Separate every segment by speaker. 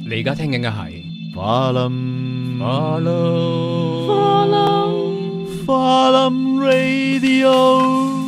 Speaker 1: 你而家聽緊嘅係
Speaker 2: 法林Radio。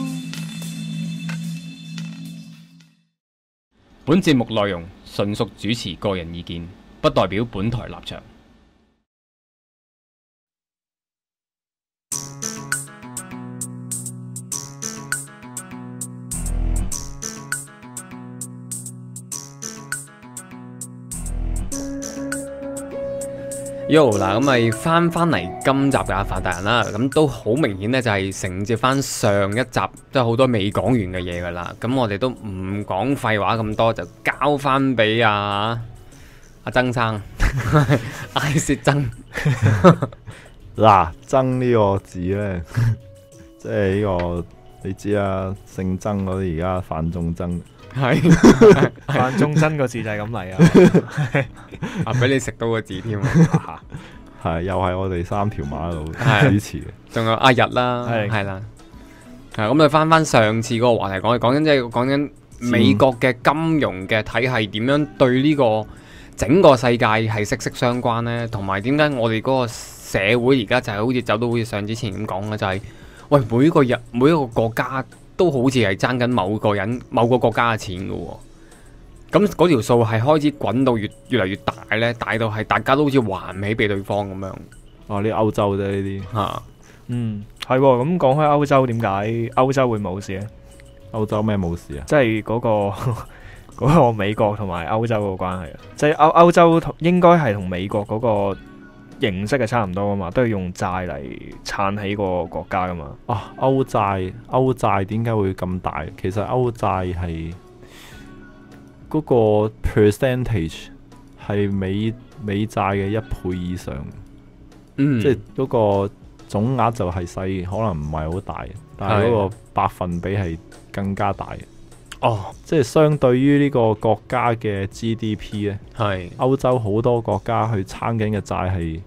Speaker 1: 本節目內容純屬主持個人意見，不代表本台立場。Yo 嗱，咁咪翻嚟今集嘅阿凡達人啦，咁都好明顯咧，就係承接翻上一集，即係好多未講完嘅嘢噶啦。咁我哋都唔講廢話咁多，就交翻俾阿曾生，嗌薛曾。
Speaker 2: 嗱，曾呢個字咧，即係呢個你知啊，姓曾嗰啲而家范仲增。
Speaker 3: 係范仲真個字就係咁嚟啊！
Speaker 1: 啊，俾你食到個字添，
Speaker 2: 係又係我哋三條馬路主持嘅，
Speaker 1: 仲有阿日啦，係啦，係咁你翻上次嗰個話題講緊，即係講緊美國嘅金融嘅體系點樣對呢個整個世界係息息相關呢？同埋點解我哋嗰個社會而家就係好似走到好似上之前咁講嘅，就係喂每一個國家都好似係爭緊某個人某個國家嘅錢嘅喎。咁嗰條數係開始滾到越嚟越大咧，大到係大家都好似還唔起俾對方咁樣。
Speaker 2: 哇！呢歐洲啫呢啲
Speaker 1: 嚇，
Speaker 3: 係喎。咁講開歐洲，點解歐洲會冇事咧？
Speaker 2: 歐洲咩冇事啊？
Speaker 3: 即係嗰個美國同埋歐洲個關係啊！即係歐洲應該係同美國嗰個形式係差唔多噶嘛，都係用債嚟撐起個國家噶嘛。
Speaker 2: 啊，歐債點解會咁大？其實歐債係嗰個 percentage 係美債嘅1倍以上，即係嗰個總額就係細，可能唔係好大，但係嗰個百分比係更加大。
Speaker 1: 哦，
Speaker 2: 即係相對於呢個國家嘅 GDP 咧，
Speaker 1: 係
Speaker 2: 歐洲好多國家去撐緊嘅債係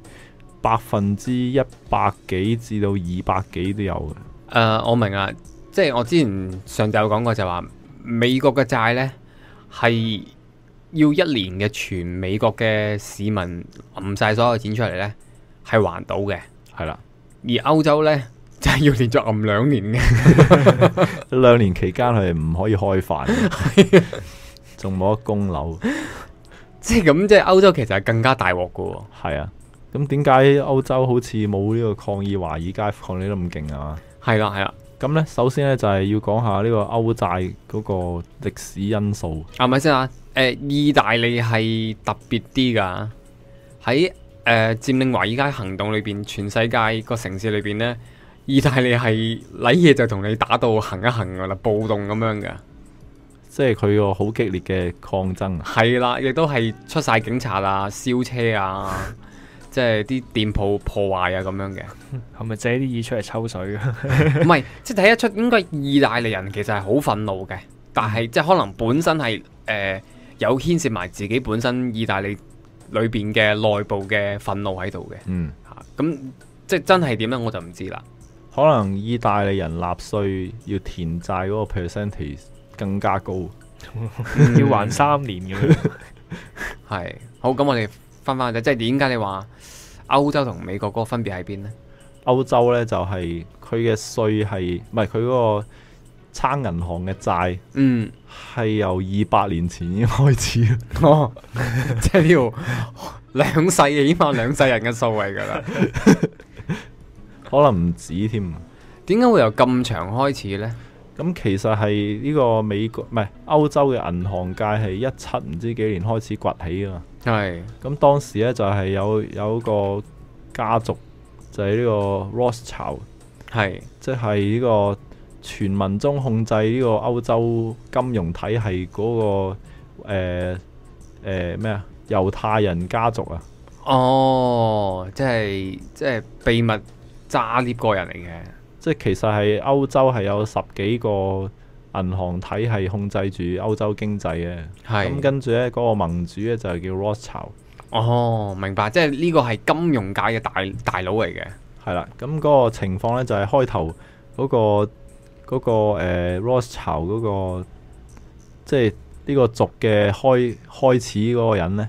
Speaker 2: 100幾至到200幾都有嘅。
Speaker 1: 我明啊，即係我之前上集有講過就話美國嘅債呢係要一年嘅全美國嘅市民揞晒所有錢出嚟呢係還到嘅，
Speaker 2: 係啦。
Speaker 1: 而歐洲呢就係要連續揞2年嘅
Speaker 2: ，2年期間佢哋唔可以開飯，仲冇得供樓，
Speaker 1: 即係咁，即係歐洲其實係更加大鑊㗎喎。
Speaker 2: 係啊，咁點解歐洲好似冇呢個抗議華爾街抗議得咁勁啊？
Speaker 1: 係啦。
Speaker 2: 咁呢，首先呢，就係要講下呢個歐債嗰個歷史因素。
Speaker 1: 係咪先啊？意大利係特別啲㗎，喺佔領華爾街行動裏邊，全世界個城市裏邊呢，意大利係嚟嘢就同你打到行一行㗎啦，暴動咁樣㗎。
Speaker 2: 即係佢個好激烈嘅抗爭。
Speaker 1: 係啦，亦都係出晒警察啊、燒車啊，即係啲店鋪破壞啊咁樣嘅。
Speaker 3: 係咪借啲意出嚟抽水嘅？
Speaker 1: 唔係，即係睇得出應該意大利人其實係好憤怒嘅，但係即係可能本身係有牽涉埋自己本身意大利裏邊嘅內部嘅憤怒喺度嘅。咁即係真係點咧，我就唔知啦。
Speaker 2: 可能意大利人納稅要填債嗰個 percentage 更加高，
Speaker 3: 要還3年咁樣。
Speaker 1: 係好，咁我哋翻去即係點解你話歐洲同美國嗰個分別喺邊呢？
Speaker 2: 歐洲呢，就係佢嘅稅係唔係佢嗰個撐銀行嘅債，係由200年前已經開始。
Speaker 1: 即係呢條兩世嘅，起碼2世人嘅數嚟噶啦，
Speaker 2: 可能唔止添。
Speaker 1: 點解會由咁長開始呢？
Speaker 2: 咁其實係呢個美國唔係歐洲嘅銀行界係17唔知幾年開始崛起噶嘛。
Speaker 1: 係。
Speaker 2: 咁當時呢，就係有個家族就係呢個 Rothschild， 係即係呢個傳聞中控制呢個歐洲金融體系嗰個咩啊猶太人家族啊。
Speaker 1: 哦，即係秘密揸呢個人嚟嘅。
Speaker 2: 即係其實係歐洲係有10幾個銀行體系控制住歐洲經濟嘅。係咁跟住呢嗰個盟主呢，就係叫 Rothschild。
Speaker 1: 哦，明白，即係呢個係金融界嘅大佬嚟嘅。係啦，
Speaker 2: 咁嗰個情況呢，就係開頭嗰個Rothschild 嗰個即係呢個族嘅開始嗰個人呢，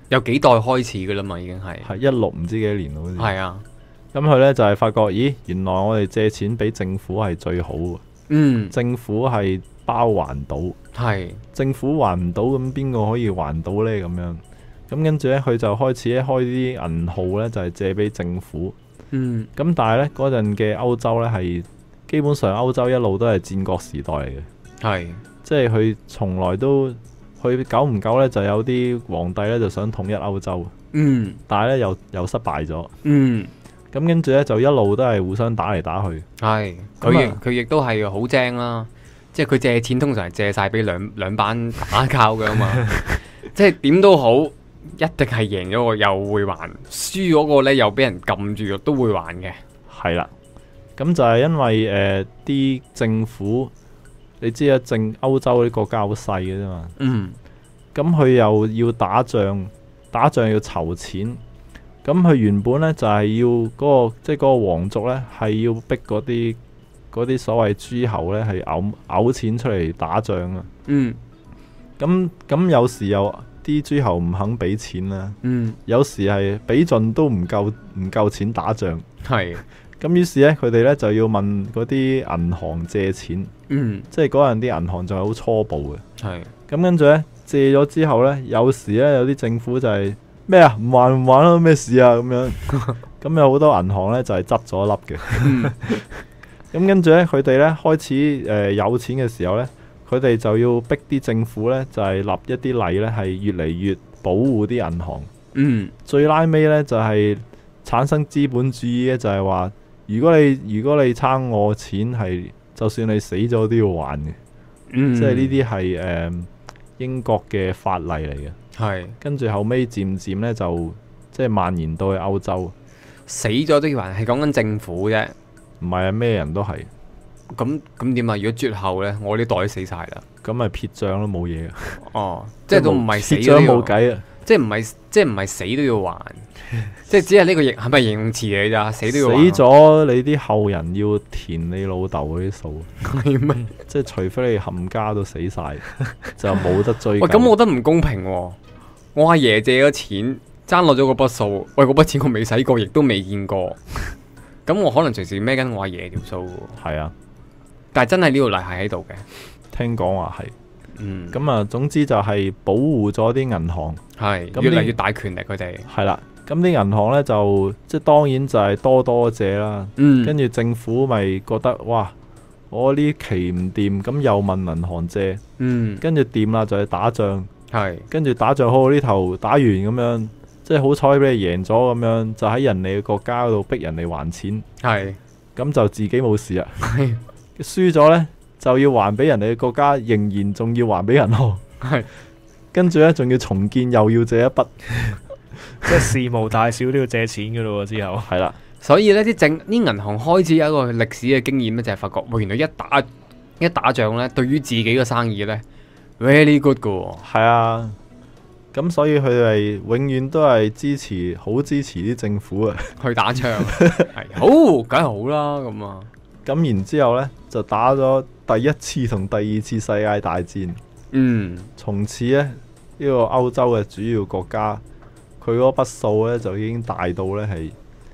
Speaker 1: 有幾代開始噶啦嘛，已經係
Speaker 2: 係16唔知幾多年咯，好似。
Speaker 1: 係啊，
Speaker 2: 咁佢呢就係發覺，咦，原來我哋借錢俾政府係最好嘅，政府係包還到，
Speaker 1: 係
Speaker 2: 政府還唔到，咁邊個可以還到呢？咁樣，咁跟住呢，佢就開始開啲銀號呢，就係借俾政府。咁但係呢，嗰陣嘅歐洲呢，係基本上歐洲一路都係戰國時代嚟嘅，
Speaker 1: 係
Speaker 2: 即係佢從來都佢久唔久呢，就有啲皇帝呢，就想統一歐洲，但係呢，又失敗咗。咁跟住呢，就一路都係互相打嚟打去。
Speaker 1: 係佢亦都係好精啦，即係佢借錢通常係借晒俾兩班打交嘅嘛，即係點都好，一定係贏咗個又會還，輸嗰個呢又俾人撳住都會還嘅。係
Speaker 2: 啦，咁就係因為啲政府，你知啊，歐洲啲國家好細嘅啫嘛。咁佢又要打仗要籌錢。咁佢原本呢，就係要嗰個即係嗰個皇族呢，係要逼嗰啲所謂諸侯呢，係嘔錢出嚟打仗啊。咁有時又啲諸侯唔肯俾錢啦。有時係俾盡都唔夠錢打仗。係。咁於是呢，佢哋呢就要問嗰啲銀行借錢。即係嗰陣啲銀行仲係好初步嘅。係。咁跟住呢，借咗之後呢，有時呢，有啲政府就係咩啊？唔還咯，咩事啊？咁樣，咁有好多銀行呢就係執咗粒嘅。咁跟住呢，佢哋呢開始有錢嘅時候呢，佢哋就要逼啲政府呢，就係立一啲例呢，係越嚟越保護啲銀行。最拉尾呢，就係產生資本主義呢，就係話，如果你差我錢，係就算你死咗都要還嘅。即係呢啲係英國嘅法例嚟嘅。係，跟住後尾漸漸呢，就即係蔓延到去歐洲，
Speaker 1: 死咗都要還，係講緊政府啫，
Speaker 2: 唔係啊，咩人都係。
Speaker 1: 咁點啊？如果絕後呢，我啲袋死晒啦，
Speaker 2: 咁咪撇帳都冇嘢。
Speaker 1: 哦，即係都唔係死
Speaker 2: 撇帳冇計啊！
Speaker 1: 即係唔係死都要還，即係只係呢個係咪形容詞嚟咋？死都要還。
Speaker 2: 死咗你啲後人要填你老豆嗰啲數，係咩？即係除非你冚家都死晒，就冇得追究。
Speaker 1: 喂，咁我覺得唔公平喎。我阿爺借咗錢，爭落咗嗰筆數，喂，嗰筆錢我未使過，亦都未見過，咁我可能隨時孭緊我阿爺條數。
Speaker 2: 係啊，
Speaker 1: 但係真係呢條例係喺度嘅，
Speaker 2: 聽講話係。咁啊，總之就係保護咗啲銀行，
Speaker 1: 係越嚟越大權力佢哋。
Speaker 2: 係啦，咁啲銀行呢，就即係當然就係多借啦。跟住政府咪覺得哇，我呢期唔掂，咁又問銀行借。跟住掂啦，就係打仗。係，跟住打仗好呢頭打完咁樣，即係好彩俾你贏咗咁樣，就喺人哋嘅國家嗰度逼人哋還錢。係，咁就自己冇事啦。係，輸咗呢，就要還俾人哋嘅國家，仍然仲要還俾銀行。係，跟住呢，仲要重建，又要借一筆，
Speaker 3: 即係事無大小都要借錢噶咯。之後係啦，
Speaker 1: 所以呢啲銀行開始有一個歷史嘅經驗咧，就係發覺，原來一打仗呢，對於自己嘅生意呢。Very good 噶喎。
Speaker 2: 係啊，咁所以佢哋永遠都係好支持啲政府啊，
Speaker 1: 去打仗。係好，梗係好啦，咁啊。
Speaker 2: 咁然之後呢，就打咗第一次同第二次世界大戰。從此呢，呢個歐洲嘅主要國家，佢嗰筆數呢，就已經大到呢係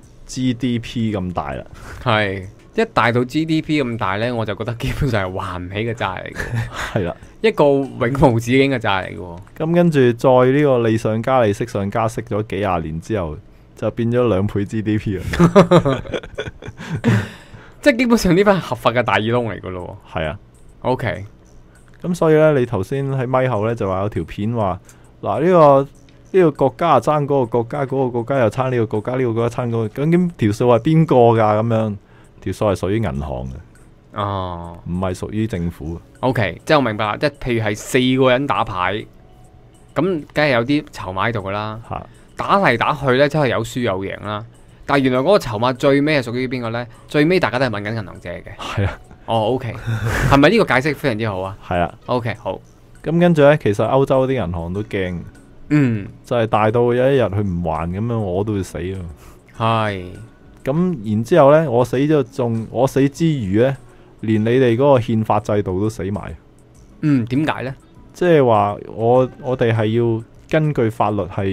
Speaker 2: GDP 咁大啦。係。
Speaker 1: 一大到 GDP 咁大呢，我就覺得基本上係還唔起嘅債嚟嘅。係啦，一個永無止境嘅債嚟嘅。
Speaker 2: 咁跟住再呢個利上加利息上加息咗幾廿年之後，就變咗2倍 GDP 啦。
Speaker 1: 即係基本上呢班係合法嘅大耳窿嚟嘅咯。
Speaker 2: 係啊
Speaker 1: ，OK。
Speaker 2: 咁所以呢，你頭先喺咪後呢，就話有條片話，嗱呢個國家啊爭嗰個國家，嗰個國家又爭呢個國家，呢個國家爭嗰個，究竟條數係邊個㗎？咁樣。條數係屬於銀行嘅，唔係屬於政府。
Speaker 1: OK， 即係我明白啦。即係譬如係4個人打牌，咁梗係有啲籌碼喺度噶啦。打嚟打去呢，真係有輸有贏啦。但係原來嗰個籌碼最尾係屬於邊個呢？最尾大家都係問緊銀行借嘅。係啊。OK， 係咪呢個解釋非常之好啊？係啊。OK， 好。
Speaker 2: 咁跟住呢，其實歐洲啲銀行都驚。就係大到有一日佢唔還咁樣，我都會死啊。係。咁然之後呢，我死之餘呢，連你哋嗰個憲法制度都死埋。點
Speaker 1: 解呢？
Speaker 2: 即係話我哋係要根據法律係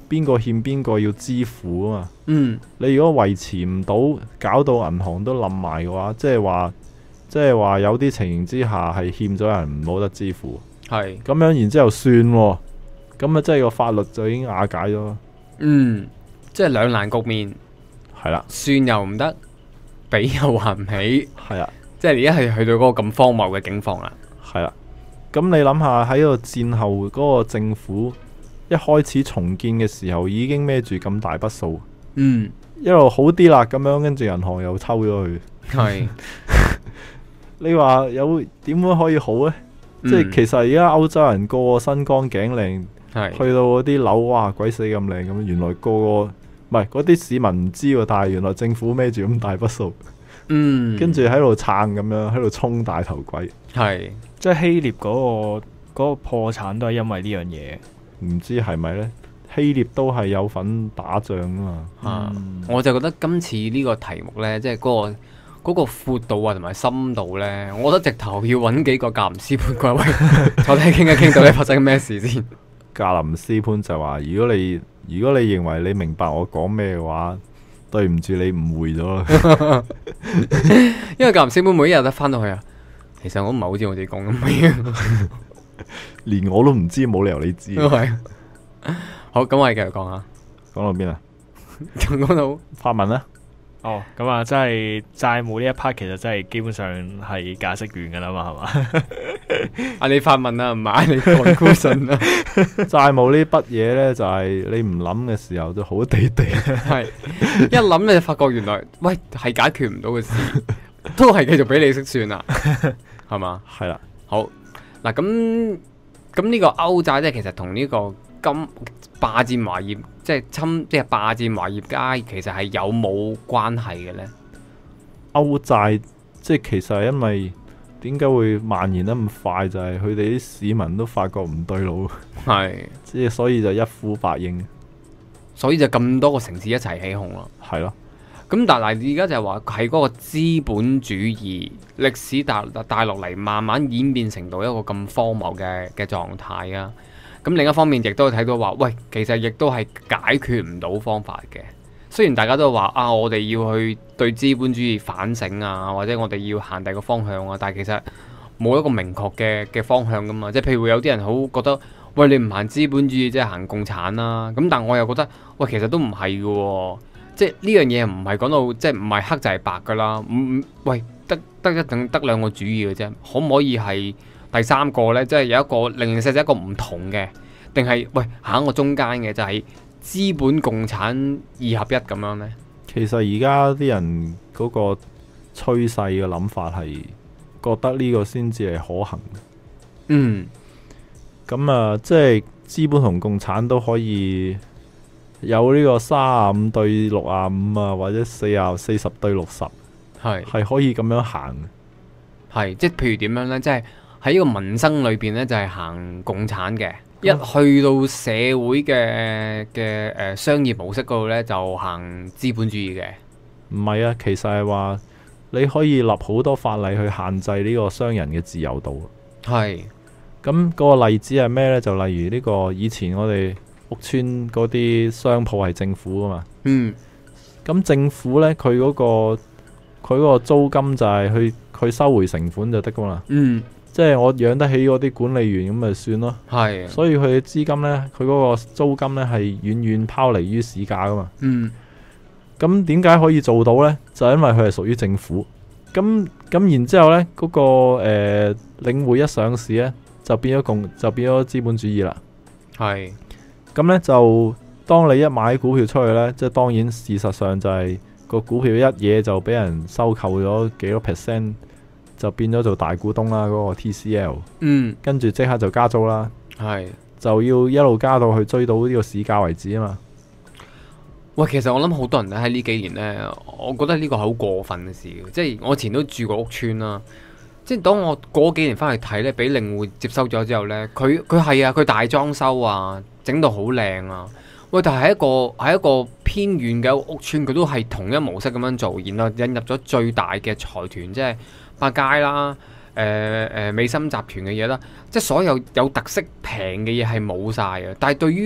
Speaker 2: 邊個欠邊個要支付啊嘛。
Speaker 1: 嗯，
Speaker 2: 你如果維持唔到，搞到銀行都冧埋嘅話，即係話有啲情形之下係欠咗人唔冇得支付，
Speaker 1: 係，
Speaker 2: 咁樣然之後算喎，咁啊即係個法律就已經瓦解咗。
Speaker 1: 嗯，即係兩難局面，
Speaker 2: 係啦，
Speaker 1: 算又唔得，俾又還唔起，
Speaker 2: 係啦，
Speaker 1: 即係而家係去到嗰個咁荒謬嘅境況啦。
Speaker 2: 係啦。咁你諗下喺個戰後嗰個政府一開始重建嘅時候已經孭住咁大筆數，
Speaker 1: 嗯，
Speaker 2: 一路好啲啦，咁樣跟住銀行又抽咗佢。
Speaker 1: 係，
Speaker 2: 你話有點樣可以好呢？即係其實而家歐洲人個個身光頸靚，
Speaker 1: 係，
Speaker 2: 去到嗰啲樓哇鬼死咁靚咁，原來個個唔係嗰啲市民唔知喎，但係原來政府孭住咁大筆數，
Speaker 1: 嗯，
Speaker 2: 跟住喺度撐咁樣，喺度衝大頭鬼。
Speaker 1: 係，
Speaker 3: 即係希臘嗰個破產都係因為呢樣嘢。
Speaker 2: 唔知係咪呢？希臘都係有份打仗啊嘛。
Speaker 1: 啊，我就覺得今次呢個題目呢，即係嗰個闊度啊，同埋深度呢，我覺得直頭要揾幾個格林斯潘過嚟坐低傾一傾，到底發生咩事先。
Speaker 2: 格林斯潘就話：如果你認為你明白我講咩嘅話，對唔住你誤會咗啦。
Speaker 1: 因為格林斯潘每一日都翻到去啊，其實我唔係好似我自己講咁樣，
Speaker 2: 連我都唔知，冇理由你知。
Speaker 1: 係。好，咁我哋繼續講下，
Speaker 2: 講到邊啊？
Speaker 1: 講到
Speaker 2: 法文呢？
Speaker 3: 哦，咁啊，真係債務呢一 part 其實真係基本上係解釋完噶啦嘛，係嘛？
Speaker 1: 嗌你發問啊，唔係嗌你 conclusion 啊。
Speaker 2: 債務呢筆嘢呢，就係你唔諗嘅時候就好地地。
Speaker 1: 係一諗你就發覺原來喂係解決唔到嘅事，都係繼續俾你識算啦，係嘛？
Speaker 2: 係啦，
Speaker 1: 好嗱，咁呢個歐債即係其實同呢個霸佔華業，即係霸佔華業街，其實係有冇關係嘅呢？
Speaker 2: 歐債即係其實係因為點解會蔓延得咁快，就係佢哋啲市民都發覺唔對路，
Speaker 1: 係，
Speaker 2: 即係所以就一呼百應。
Speaker 1: 所以就咁多個城市一齊起哄咯。
Speaker 2: 係咯，
Speaker 1: 咁但係而家就係話係嗰個資本主義歷史帶落嚟，慢慢演變成到一個咁荒謬嘅狀態啊！咁另一方面，亦都睇到話，喂，其實亦都係解決唔到方法嘅。雖然大家都話啊，我哋要去對資本主義反省啊，或者我哋要行第二個方向啊，但係其實冇一個明確嘅方向噶嘛。即係譬如有啲人好覺得，喂，你唔行資本主義，即係行共產啦。咁但我又覺得，喂，其實都唔係嘅喎。即係呢樣嘢唔係講到即係唔係黑就係白噶啦。喂，得兩個主義嘅啫，可唔可以係第三個呢？即係有一個零零舍舍一個唔同嘅，定係喂行一個中間嘅，就係資本共產二合一咁樣呢？
Speaker 2: 其實而家啲人嗰個趨勢嘅諗法係覺得呢個先至係可行嘅。
Speaker 1: 嗯，
Speaker 2: 咁啊，即係資本同共產都可以有呢個35對65啊，或者40對60，係可以咁樣行嘅。
Speaker 1: 係即係譬如點樣呢？即係喺呢個民生裏邊呢，就係行共產嘅；一去到社會嘅商業模式嗰度呢，就行資本主義嘅。
Speaker 2: 唔係啊，其實係話你可以立好多法例去限制呢個商人嘅自由度。
Speaker 1: 係
Speaker 2: 咁嗰個例子係咩呢？就例如呢個以前我哋屋村嗰啲商鋪係政府啊嘛。
Speaker 1: 嗯。
Speaker 2: 咁政府呢，佢嗰個租金就係佢收回成本就得噶嘛。
Speaker 1: 嗯。
Speaker 2: 即係我養得起嗰啲管理員咁咪算咯。
Speaker 1: 係。
Speaker 2: 所以佢嘅資金呢，佢嗰個租金呢係遠遠拋離於市價噶嘛。
Speaker 1: 嗯。
Speaker 2: 咁點解可以做到呢？就因為佢係屬於政府。咁然之後呢，嗰個領匯一上市呢，就變咗資本主義啦。係。咁呢，就當你一買股票出去呢，即係當然事實上就係個股票一嘢就俾人收購咗幾多 percent，就變咗做大股東啦。嗰個 TCL。嗯。跟住即刻就加租啦。係。就要一路加到去追到呢個市價為止啊嘛。
Speaker 1: 喂，其實我諗好多人咧喺呢幾年呢，我覺得呢個係好過分嘅事。即係我以前都住過屋邨啦，即係當我過幾年翻去睇呢，俾領匯接收咗之後呢，佢係啊，佢大裝修啊，整到好靚啊。喂，但係喺一個偏遠嘅屋邨，佢都係同一模式咁樣做，然後引入咗最大嘅財團，即係百佳啦、美心集團嘅嘢啦，即係所有有特色平嘅嘢係冇晒嘅。但係對於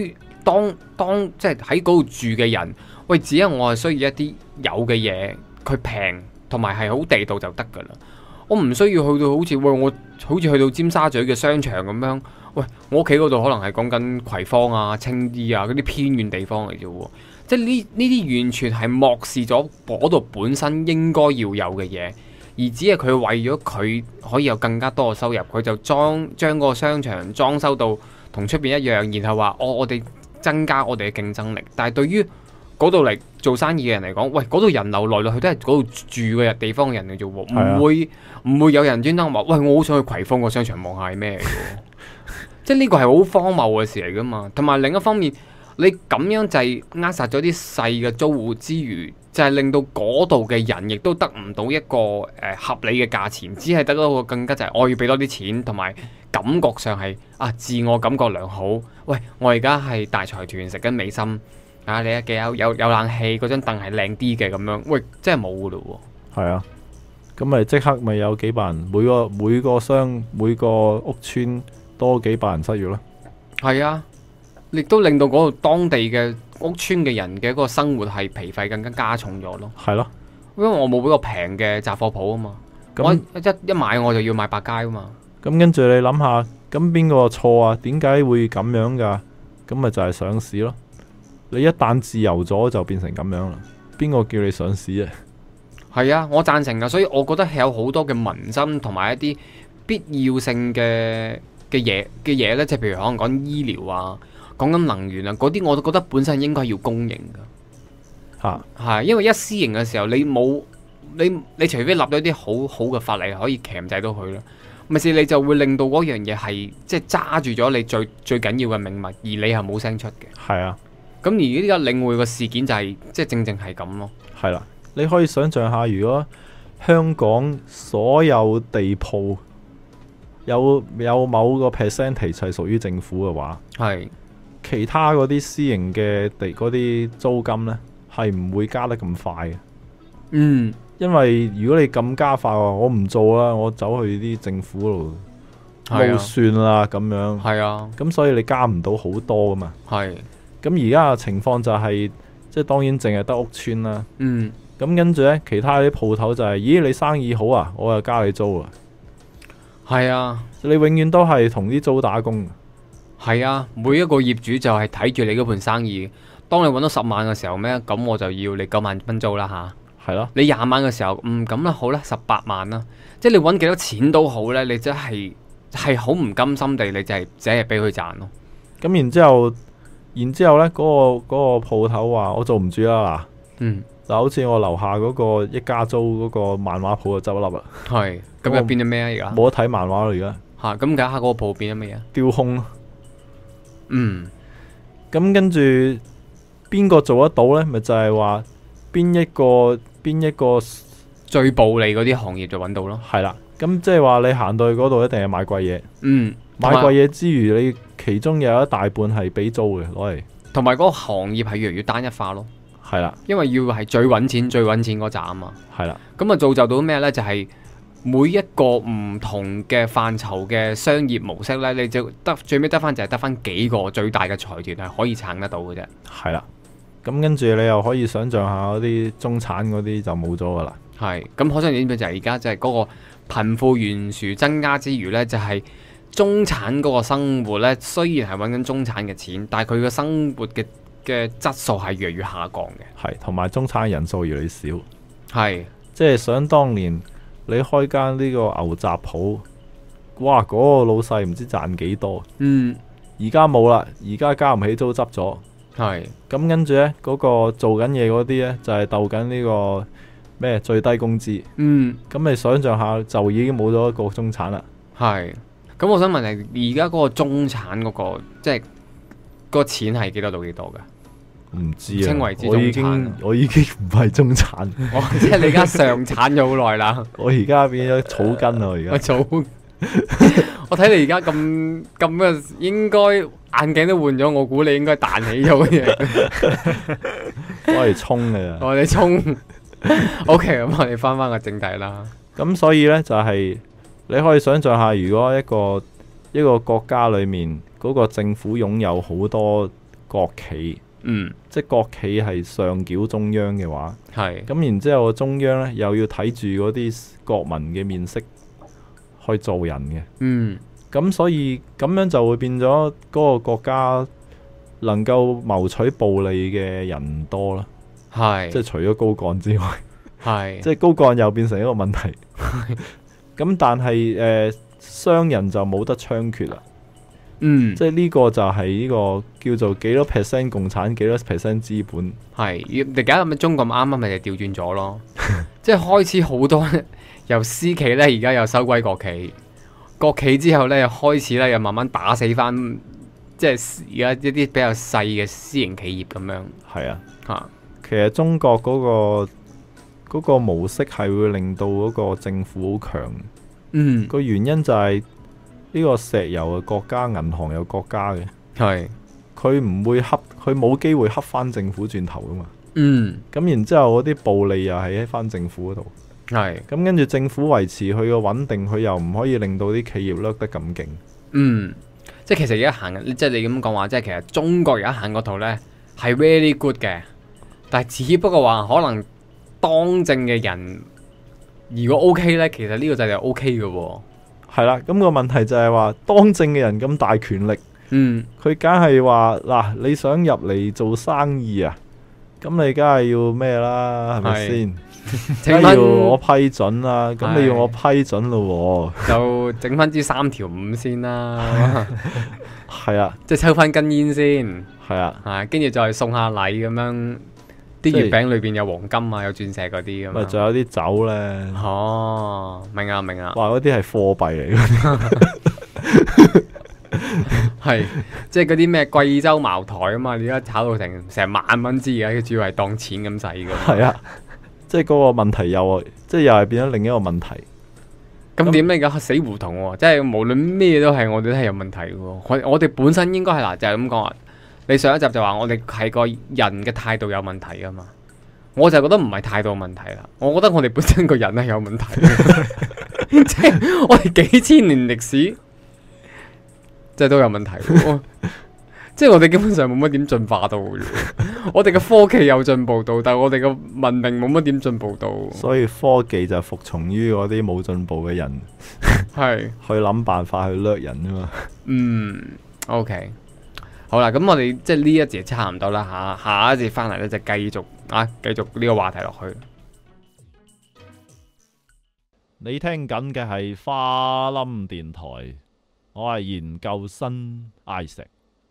Speaker 1: 當即係喺嗰度住嘅人，喂，只係我係需要一啲有嘅嘢，佢平同埋係好地道就得㗎啦。我唔需要去到好似我好似去到尖沙咀嘅商場咁樣，喂，我屋企嗰度可能係講緊葵芳啊、青衣啊嗰啲偏遠地方嚟啫喎。即係呢啲完全係漠視咗嗰度本身應該要有嘅嘢，而只係佢為咗佢可以有更加多嘅收入，佢就將個商場裝修到同出邊一樣，然後話我哋增加我哋嘅競爭力。但係對於嗰度嚟做生意嘅人嚟講，喂，嗰度人流來來去都係嗰度住嘅地方嘅人嚟啫喎，唔會有人專登話，喂，我好想去葵芳個商場望下係咩嚟嘅。即係呢個係好荒謬嘅事嚟噶嘛。同埋另一方面，你咁樣就係扼殺咗啲細嘅租戶之餘，就係令到嗰度嘅人亦都得唔到一個合理嘅價錢，只係得到個更加就係我要俾多啲錢，同埋感覺上係自我感覺良好。喂，我而家係大財團食緊美心。你一幾有冷氣，嗰張凳係靚啲嘅咁樣，喂，真係冇噶咯喎。
Speaker 2: 係啊，咁咪即刻咪有幾百人，每個屋村多幾百人失業咯。係
Speaker 1: 啊，亦都令到嗰度當地嘅屋村嘅人嘅嗰個生活係皮費更加加重咗咯。
Speaker 2: 係咯，
Speaker 1: 因為我冇嗰個平嘅雜貨鋪啊嘛，我一買我就要買百佳啊嘛。
Speaker 2: 咁跟住你諗下，咁邊個錯啊？點解會咁樣噶？咁咪就係上市咯。你一旦自由咗就變成咁樣啦，邊個叫你上市啊？
Speaker 1: 係啊，我贊成啊，所以我覺得係有好多嘅民生同埋一啲必要性嘅嘢咧，即係譬如可能講醫療啊、講緊能源啊嗰啲，我都覺得本身應該要公營噶。係因為一私營嘅時候，你除非立咗啲好好嘅法例可以鉗制到佢啦，咪是你就會令到嗰樣嘢係即係揸住咗你最緊要嘅命脈，而你係冇聲出嘅。
Speaker 2: 係啊。
Speaker 1: 咁而呢個領匯個事件就係即係正係咁咯。
Speaker 2: 係啦，你可以想象下，如果香港所有地鋪有某個 percentage 係屬於政府嘅話，係其他嗰啲私營嘅地嗰啲租金呢，係唔會加得咁快嘅。因為如果你咁加快話，我唔做啦，我走去啲政府度冇算啦咁樣。係啊，咁所以你加唔到好多噶嘛。係。咁而家嘅情況就係，即係當然淨係得屋村啦。咁跟住呢，其他啲鋪頭就係，咦，你生意好啊，我又加你租啊。係啊，你永遠都係同啲租打工。係啊，每一個業主就係睇住你嗰盤生意。當你揾到10萬嘅時候咩？咁我就要你9萬蚊租啦吓。係咯。你20萬嘅時候，咁啦好啦，18萬啦。即係你揾幾多錢都好呢，你真係好唔甘心地，你就係只係俾佢賺咯。咁然之後呢，嗰個鋪頭話我做唔住啦嗱，就好似我樓下嗰個一家租嗰個漫畫鋪就執笠啦。係，咁又變咗咩啊？而家冇得睇漫畫啦，而家吓，咁而家嗰個鋪變咗咩啊？丟空咯。咁跟住邊個做得到呢？咪就係話邊一個最暴利嗰啲行業就揾到咯。係啦，咁即係話你行到去嗰度一定係買貴嘢。買貴嘢之餘，你其中有一大半係俾租嘅攞嚟，同埋嗰個行業係越嚟越單一化咯。係啦，因為要係最揾錢嗰扎啊嘛。係啦，咁啊造就到咩呢？就係每一個唔同嘅範疇嘅商業模式呢，你就最尾得翻就係得翻幾個最大嘅財團係可以撐得到嘅啫。係啦，咁跟住你又可以想象下嗰啲中產嗰啲就冇咗噶啦。係，咁可想而知就係而家就係嗰個貧富懸殊增加之餘呢，就係中產嗰個生活呢，雖然係揾緊中產嘅錢，但係佢嘅生活嘅質素係越嚟越下降嘅。係，同埋中產人數越嚟越少。係，即係想當年你開間呢個牛雜鋪，哇！嗰個老細唔知賺幾多。而家冇啦，而家交唔起租執咗。係，咁跟住呢，嗰個做緊嘢嗰啲呢，就係鬥緊呢個咩最低工資。咁你想象下，就已經冇咗一個中產啦。係。咁我想問你，而家嗰個中產嗰個即係嗰個錢係幾多到幾多噶？唔知啊，稱為之中產。我已經唔係中產，即係你而家上產咗好耐啦。我而家變咗草根啦，我而家。草，我睇你而家咁嘅，應該眼鏡都換咗，我估你應該彈起咗嘅。我係衝嘅，我哋衝。OK，咁我哋翻個正題啦。咁所以呢，就係。你可以想象下，如果一個國家裏面嗰個政府擁有好多國企，
Speaker 1: 嗯，
Speaker 2: 即係國企係上繳中央嘅話，
Speaker 1: 係，
Speaker 2: 咁然之後中央呢又要睇住嗰啲國民嘅面色去做人嘅，
Speaker 1: 嗯，
Speaker 2: 咁所以咁樣就會變咗嗰個國家能夠謀取暴利嘅人唔多啦，
Speaker 1: 係，
Speaker 2: 即係除咗高幹之外，
Speaker 1: 係，
Speaker 2: 即係高幹又變成一個問題。咁但係商人就冇得猖獗啦。
Speaker 1: 嗯，
Speaker 2: 即係呢個就係呢個叫做幾多 percent 共產，幾多 percent 資本。
Speaker 1: 係，你而家咁中國啱啱咪就調轉咗咯，即係開始好多由私企咧，而家又收歸國企，國企之後咧又開始咧又慢慢打死翻，即係而家一啲比較細嘅私營企業咁樣。
Speaker 2: 係啊，
Speaker 1: 嚇，
Speaker 2: 其實中國嗰個模式係會令到嗰個政府好強。
Speaker 1: 嗯，
Speaker 2: 個原因就係呢個石油嘅國家，銀行有國家嘅，
Speaker 1: 係，
Speaker 2: 佢唔會恰，佢冇機會恰翻政府轉頭噶嘛。
Speaker 1: 嗯，
Speaker 2: 咁然之後嗰啲暴利又係喺翻政府嗰度。
Speaker 1: 係，
Speaker 2: 咁跟住政府維持佢嘅穩定，佢又唔可以令到啲企業掠得咁勁。
Speaker 1: 嗯，即係其實而家行緊，即係你咁講話，即係其實中國而家行嗰套咧係 very good 嘅，但係只不過話可能當政嘅人如果 OK 咧，其實呢個就係 OK 嘅喎。
Speaker 2: 係啦，咁個問題就係話當政嘅人咁大權力，
Speaker 1: 嗯，
Speaker 2: 佢梗係話嗱，你想入嚟做生意啊，咁你梗係要咩啦，係咪先？梗係要我批准啦，咁你要我批准咯喎，
Speaker 1: 就整翻支3條5先啦，
Speaker 2: 係啊，
Speaker 1: 即係抽翻根煙先，
Speaker 2: 係啊，
Speaker 1: 係跟住再送下禮咁樣，啲月餅裏邊有黃金啊，有鑽石嗰啲咁
Speaker 2: 咪
Speaker 1: 樣。
Speaker 2: 仲有啲酒咧，
Speaker 1: 哦，明啊明啊，
Speaker 2: 話嗰啲係貨幣嚟嘅，
Speaker 1: 係即係嗰啲咩貴州茅台啊嘛，而家炒到成萬蚊支而家主要係當錢咁使噶。
Speaker 2: 係啊，即係嗰個問題又即係又係變咗另一個問題。
Speaker 1: 咁點咧？而家死胡同喎，即係無論咩都係我哋都係有問題嘅喎。我哋本身應該係嗱，就係咁講啊。你上一集就話我哋係個人嘅態度有問題噶嘛，我就覺得唔係態度問題啦，我覺得我哋本身個人係有問題，即係我哋幾千年歷史，即係都有問題。即係我哋基本上冇乜點進化到嘅，我哋嘅科技有進步到，但係我哋嘅文明冇乜點進步到。
Speaker 2: 所以科技就服從於嗰啲冇進步嘅人，
Speaker 1: 係
Speaker 2: 去諗辦法去掠人啊嘛。
Speaker 1: 嗯 ，OK， 好啦，咁我哋即係呢一節差唔多啦，下一節翻嚟咧就繼續呢個話題落去。
Speaker 2: 你聽緊嘅係花冧電台，我係研究生Isaac。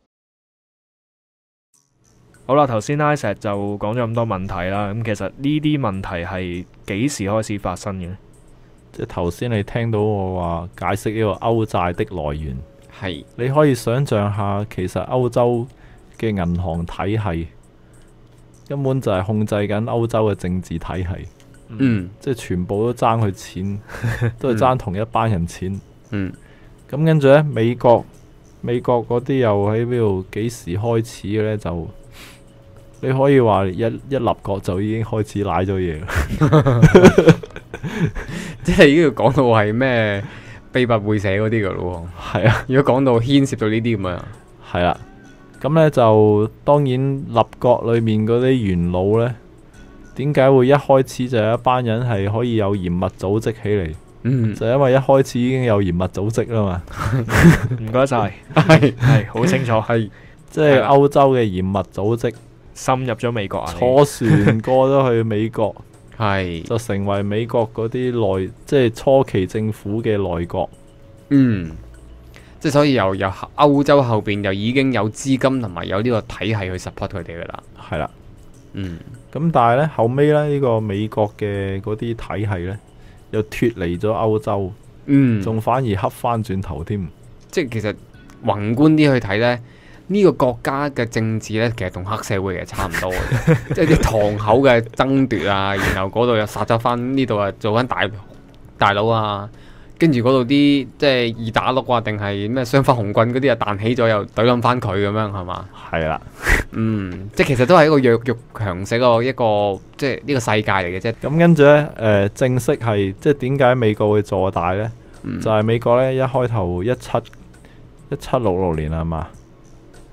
Speaker 3: 好啦，頭先 Isaac 就講咗咁多問題啦，咁其實呢啲問題係幾時開始發生嘅呢？
Speaker 2: 即係頭先你聽到我話解釋呢個歐債的來源，
Speaker 1: 係
Speaker 2: 你可以想象下，其實歐洲嘅銀行體系根本就係控制緊歐洲嘅政治體系，
Speaker 1: 嗯
Speaker 2: 即係全部都爭佢錢，都係爭同一班人錢。
Speaker 1: 嗯
Speaker 2: 咁跟住呢，美國嗰啲又喺邊度？幾時開始嘅呢？就你可以話一立國就已經開始舐咗嘢啦。
Speaker 1: 即係已經要講到係咩秘密會社嗰啲噶咯。
Speaker 2: 係啊，
Speaker 1: 如果講到牽涉到呢啲咁樣，
Speaker 2: 係啦。咁呢，就當然立國裏面嗰啲元老呢，點解會一開始就有一班人係可以有嚴密組織起嚟？
Speaker 1: 嗯，
Speaker 2: 就因為一開始已經有嚴密組織啦嘛。
Speaker 3: 唔該晒，
Speaker 1: 係
Speaker 3: 好清楚，
Speaker 1: 係
Speaker 2: 即係歐洲嘅嚴密組織
Speaker 3: 深入咗美國啊！
Speaker 2: 坐船過咗去美國，
Speaker 1: 係
Speaker 2: 就成為美國嗰啲內，即係初期政府嘅內閣。
Speaker 1: 嗯，即係所以由歐洲後邊就已經有資金同埋有呢個體系去 support 佢哋噶啦。
Speaker 2: 係啦，
Speaker 1: 嗯，
Speaker 2: 咁但係呢，後尾呢，呢個美國嘅嗰啲體系呢，又脫離咗歐洲，
Speaker 1: 嗯，
Speaker 2: 仲反而恰翻轉頭添。
Speaker 1: 即係其實宏觀啲去睇呢，呢個國家嘅政治呢，其實同黑社會其實差唔多嘅，即係啲堂口嘅爭奪啊，然後嗰度又殺咗翻呢度啊，做翻大佬啊，跟住嗰度啲即係二打六啊，定係咩雙發紅棍嗰啲啊彈起咗又懟冧翻佢咁樣係嘛？
Speaker 2: 係啦，
Speaker 1: 嗯，即係其實都係一個弱肉強食一個即係呢個世界嚟嘅啫。
Speaker 2: 咁跟住呢，正式係即係點解美國會做大呢？就係美國呢，一開頭1766年係嘛？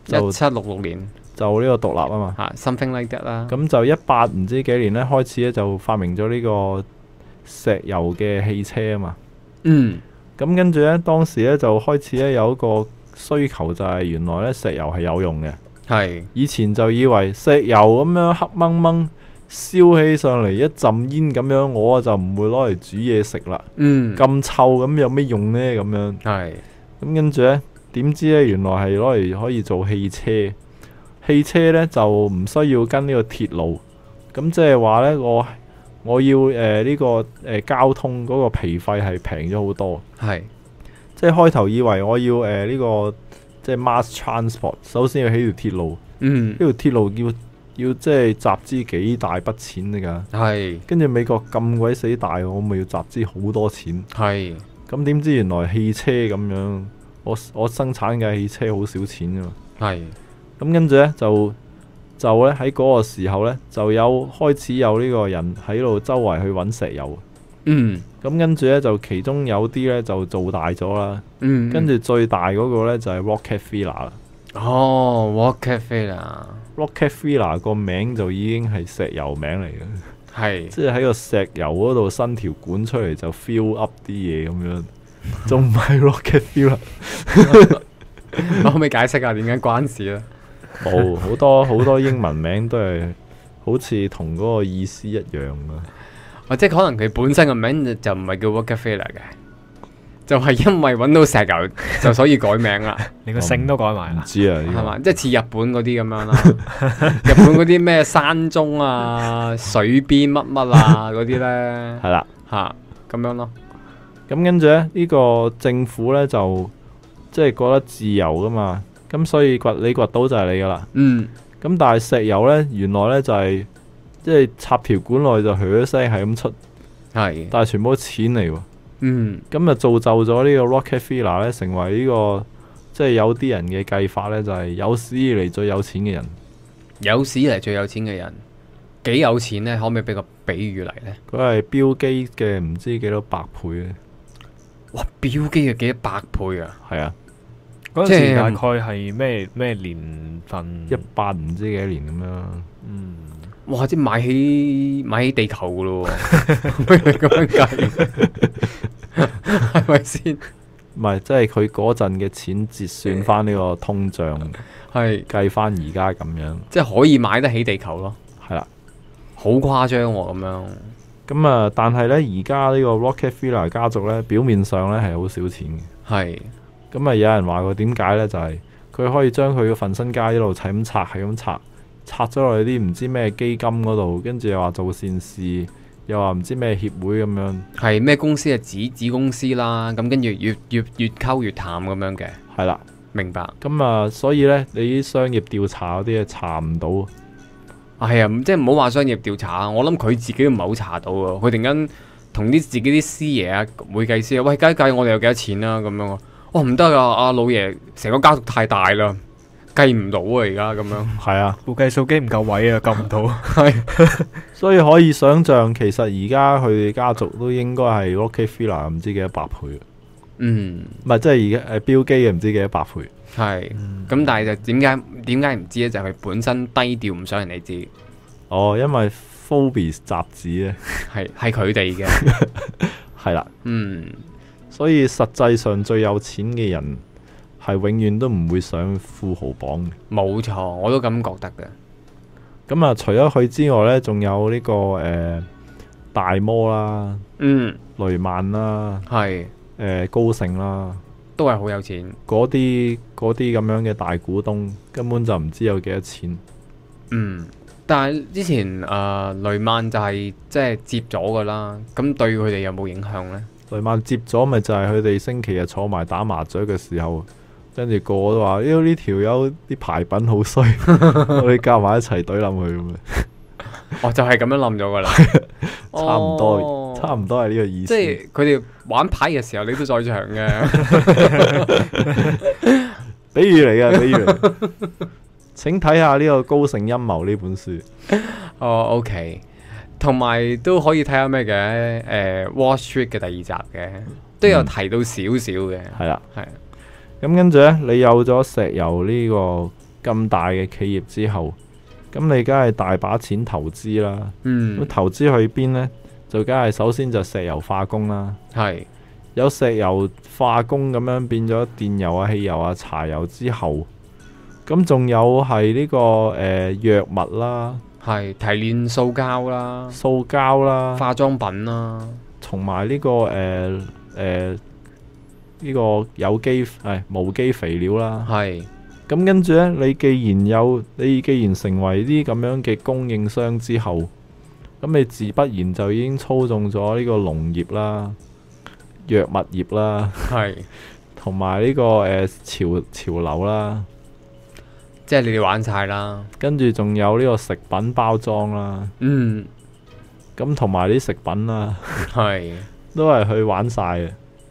Speaker 2: 就
Speaker 1: 1766年
Speaker 2: 就呢個獨立啊嘛。
Speaker 1: something like that 啦。
Speaker 2: 咁就18唔知幾年咧開始咧就發明咗呢個石油嘅汽車啊嘛。
Speaker 1: 嗯，
Speaker 2: 咁跟住咧當時咧就開始咧有一個需求，就係原來咧石油係有用嘅。
Speaker 1: 係
Speaker 2: 以前就以為石油咁樣黑掹掹燒起上嚟一陣煙咁樣，我就唔會攞嚟煮嘢食啦。咁臭咁有咩用呢？咁樣
Speaker 1: 係
Speaker 2: 咁跟住呢，點知呢？原來係攞嚟可以做汽車。汽車呢就唔需要跟呢個鐵路，咁即係話呢，我要呢個交通嗰個皮費係平咗好多。
Speaker 1: 係
Speaker 2: 即係開頭以為我要呢個即係 mass transport，首先要起條鐵路。呢條鐵路要即係集資幾大筆錢㗎。
Speaker 1: 係
Speaker 2: 跟住美國咁鬼死大，我咪要集資好多錢。
Speaker 1: 係
Speaker 2: 咁點知原來汽車咁樣，我生產嘅汽車好少錢㗎嘛。
Speaker 1: 係
Speaker 2: 咁跟住呢，就咧喺嗰個時候呢，就開始有呢個人喺度周圍去揾石油。咁跟住呢，就其中有啲呢就做大咗啦。跟住最大嗰個呢，就係 Rockefeller 啦。Rockefeller 個名就已經係石油名嚟嘅。
Speaker 1: 係
Speaker 2: 即係喺個石油嗰度伸條管出嚟就 fill up 啲嘢咁樣，仲唔係 Rockefeller？
Speaker 1: 可唔可以解釋下點解關事咧？
Speaker 2: 冇，好多英文名都係好似同嗰個意思一樣啊！
Speaker 1: 即係可能佢本身個名就唔係叫 Rockefeller 嘅，就係因為揾到石油就所以改名啦。
Speaker 3: 連個姓都改埋啦。
Speaker 2: 唔知啊，
Speaker 1: 係嘛？即係似日本嗰啲咁樣啦。日本嗰啲咩山中啊、水邊乜乜啊嗰啲咧，
Speaker 2: 係啦
Speaker 1: 咁樣咯。
Speaker 2: 咁跟住咧，呢個政府咧就即係覺得自由噶嘛，咁所以你掘到就係你噶啦。咁但係石油咧，原來咧就係即係插條管落去就噓一聲係咁出，
Speaker 1: 係，
Speaker 2: 但係全部都錢嚟喎。咁啊造就咗呢個 Rockefeller 咧，成為呢個即係有啲人嘅計法咧，就係有史以嚟最有錢嘅人。
Speaker 1: 有史以嚟最有錢嘅人幾有錢咧？可唔可以俾個比喻嚟咧？
Speaker 2: 佢係標機嘅唔知幾多百倍咧。
Speaker 1: 哇！標機嘅幾多百倍啊？
Speaker 2: 係啊，
Speaker 3: 嗰陣時大概係咩年份
Speaker 2: ？18唔知幾多年咁樣。
Speaker 1: 哇！即係買起地球噶咯喎，咁樣計係咪先？
Speaker 2: 唔係，即係佢嗰陣嘅錢折算翻呢個通脹，
Speaker 1: 係
Speaker 2: 計翻而家咁樣，
Speaker 1: 即係可以買得起地球咯。
Speaker 2: 係啦，
Speaker 1: 好誇張喎咁樣。
Speaker 2: 咁啊，但係呢，而家呢個 Rockefeller 家族呢，表面上呢係好少錢嘅。
Speaker 1: 係。
Speaker 2: 咁啊，有人話佢點解呢？就係佢可以將佢嘅份身家一路係咁拆咗落去啲唔知咩基金嗰度，跟住又話做善事，又話唔知咩協會咁樣。係
Speaker 1: 咩公司嘅子公司啦，咁跟住越溝越淡咁樣嘅。
Speaker 2: 係啦，
Speaker 1: 明白。
Speaker 2: 咁啊，所以呢，你啲商業調查嗰啲嘢查唔到。
Speaker 1: 係啊，即係唔好話商業調查，我諗佢自己都唔係好查到啊。佢突然間同啲自己啲師爺啊、會計師啊，喂，計我哋有幾多錢啊？咁樣。哦，唔得噶，阿老爺成個家族太大啦。計唔到啊！而家咁樣
Speaker 2: 係啊，
Speaker 3: 部計數機唔夠位啊，撳唔到。
Speaker 1: 係，
Speaker 2: 所以可以想象，其實而家佢哋家族都應該係 Rockefeller 唔知幾多百倍。唔係，即係而家標機嘅唔知幾多百倍。
Speaker 1: 係，咁但係就點解唔知咧？就係佢本身低調，唔想人哋知。
Speaker 2: 哦，因為 Forbes 雜誌咧，
Speaker 1: 係佢哋嘅，
Speaker 2: 係啦。所以實際上最有錢嘅人，係永遠都唔會上富豪榜嘅。
Speaker 1: 冇錯，我都咁覺得嘅。
Speaker 2: 咁啊，除咗佢之外呢，仲有呢個大摩啦，雷曼啦，
Speaker 1: 係
Speaker 2: 高盛啦，
Speaker 1: 都係好有錢。嗰
Speaker 2: 啲咁樣嘅大股東根本就唔知有幾多錢。
Speaker 1: 但係之前雷曼就係即係接咗噶啦，咁對佢哋有冇影響呢？
Speaker 2: 雷曼接咗咪就係佢哋星期日坐埋打麻雀嘅時候。跟住個個都話，呢條友啲牌品好衰，我哋夾埋一齊懟冧佢咁樣。
Speaker 1: 就係咁樣冧咗噶啦，
Speaker 2: 差唔多係呢個意思。
Speaker 1: 即係佢哋玩牌嘅時候，你都在場嘅。
Speaker 2: 比喻嚟嘅，比喻。請睇下呢個《高盛陰謀》呢本書。
Speaker 1: OK， 同埋都可以睇下咩嘅Wall Street 嘅第2集嘅，都有提到少少嘅。
Speaker 2: 係啦，
Speaker 1: 係。
Speaker 2: 咁跟住呢，你有咗石油呢個咁大嘅企業之後，咁你梗係大把錢投資啦。咁投資去邊呢？就梗係首先就石油化工啦。
Speaker 1: 係
Speaker 2: 有石油化工咁樣變咗電油啊、汽油啊、柴油之後，咁仲有係呢個藥物啦，
Speaker 1: 係提煉塑膠啦、
Speaker 2: 塑膠啦，
Speaker 1: 化妝品啦，
Speaker 2: 同埋呢個呢個有機無機肥料啦。
Speaker 1: 係
Speaker 2: 咁跟住呢，你既然成為啲咁樣嘅供應商之後，咁你自不然就已經操縱咗呢個農業啦、藥物業啦，
Speaker 1: 係
Speaker 2: 同埋呢個潮流啦，
Speaker 1: 即係你哋玩晒啦。
Speaker 2: 跟住仲有呢個食品包裝啦，咁同埋啲食品啦，
Speaker 1: 係
Speaker 2: 都係去玩晒嘅。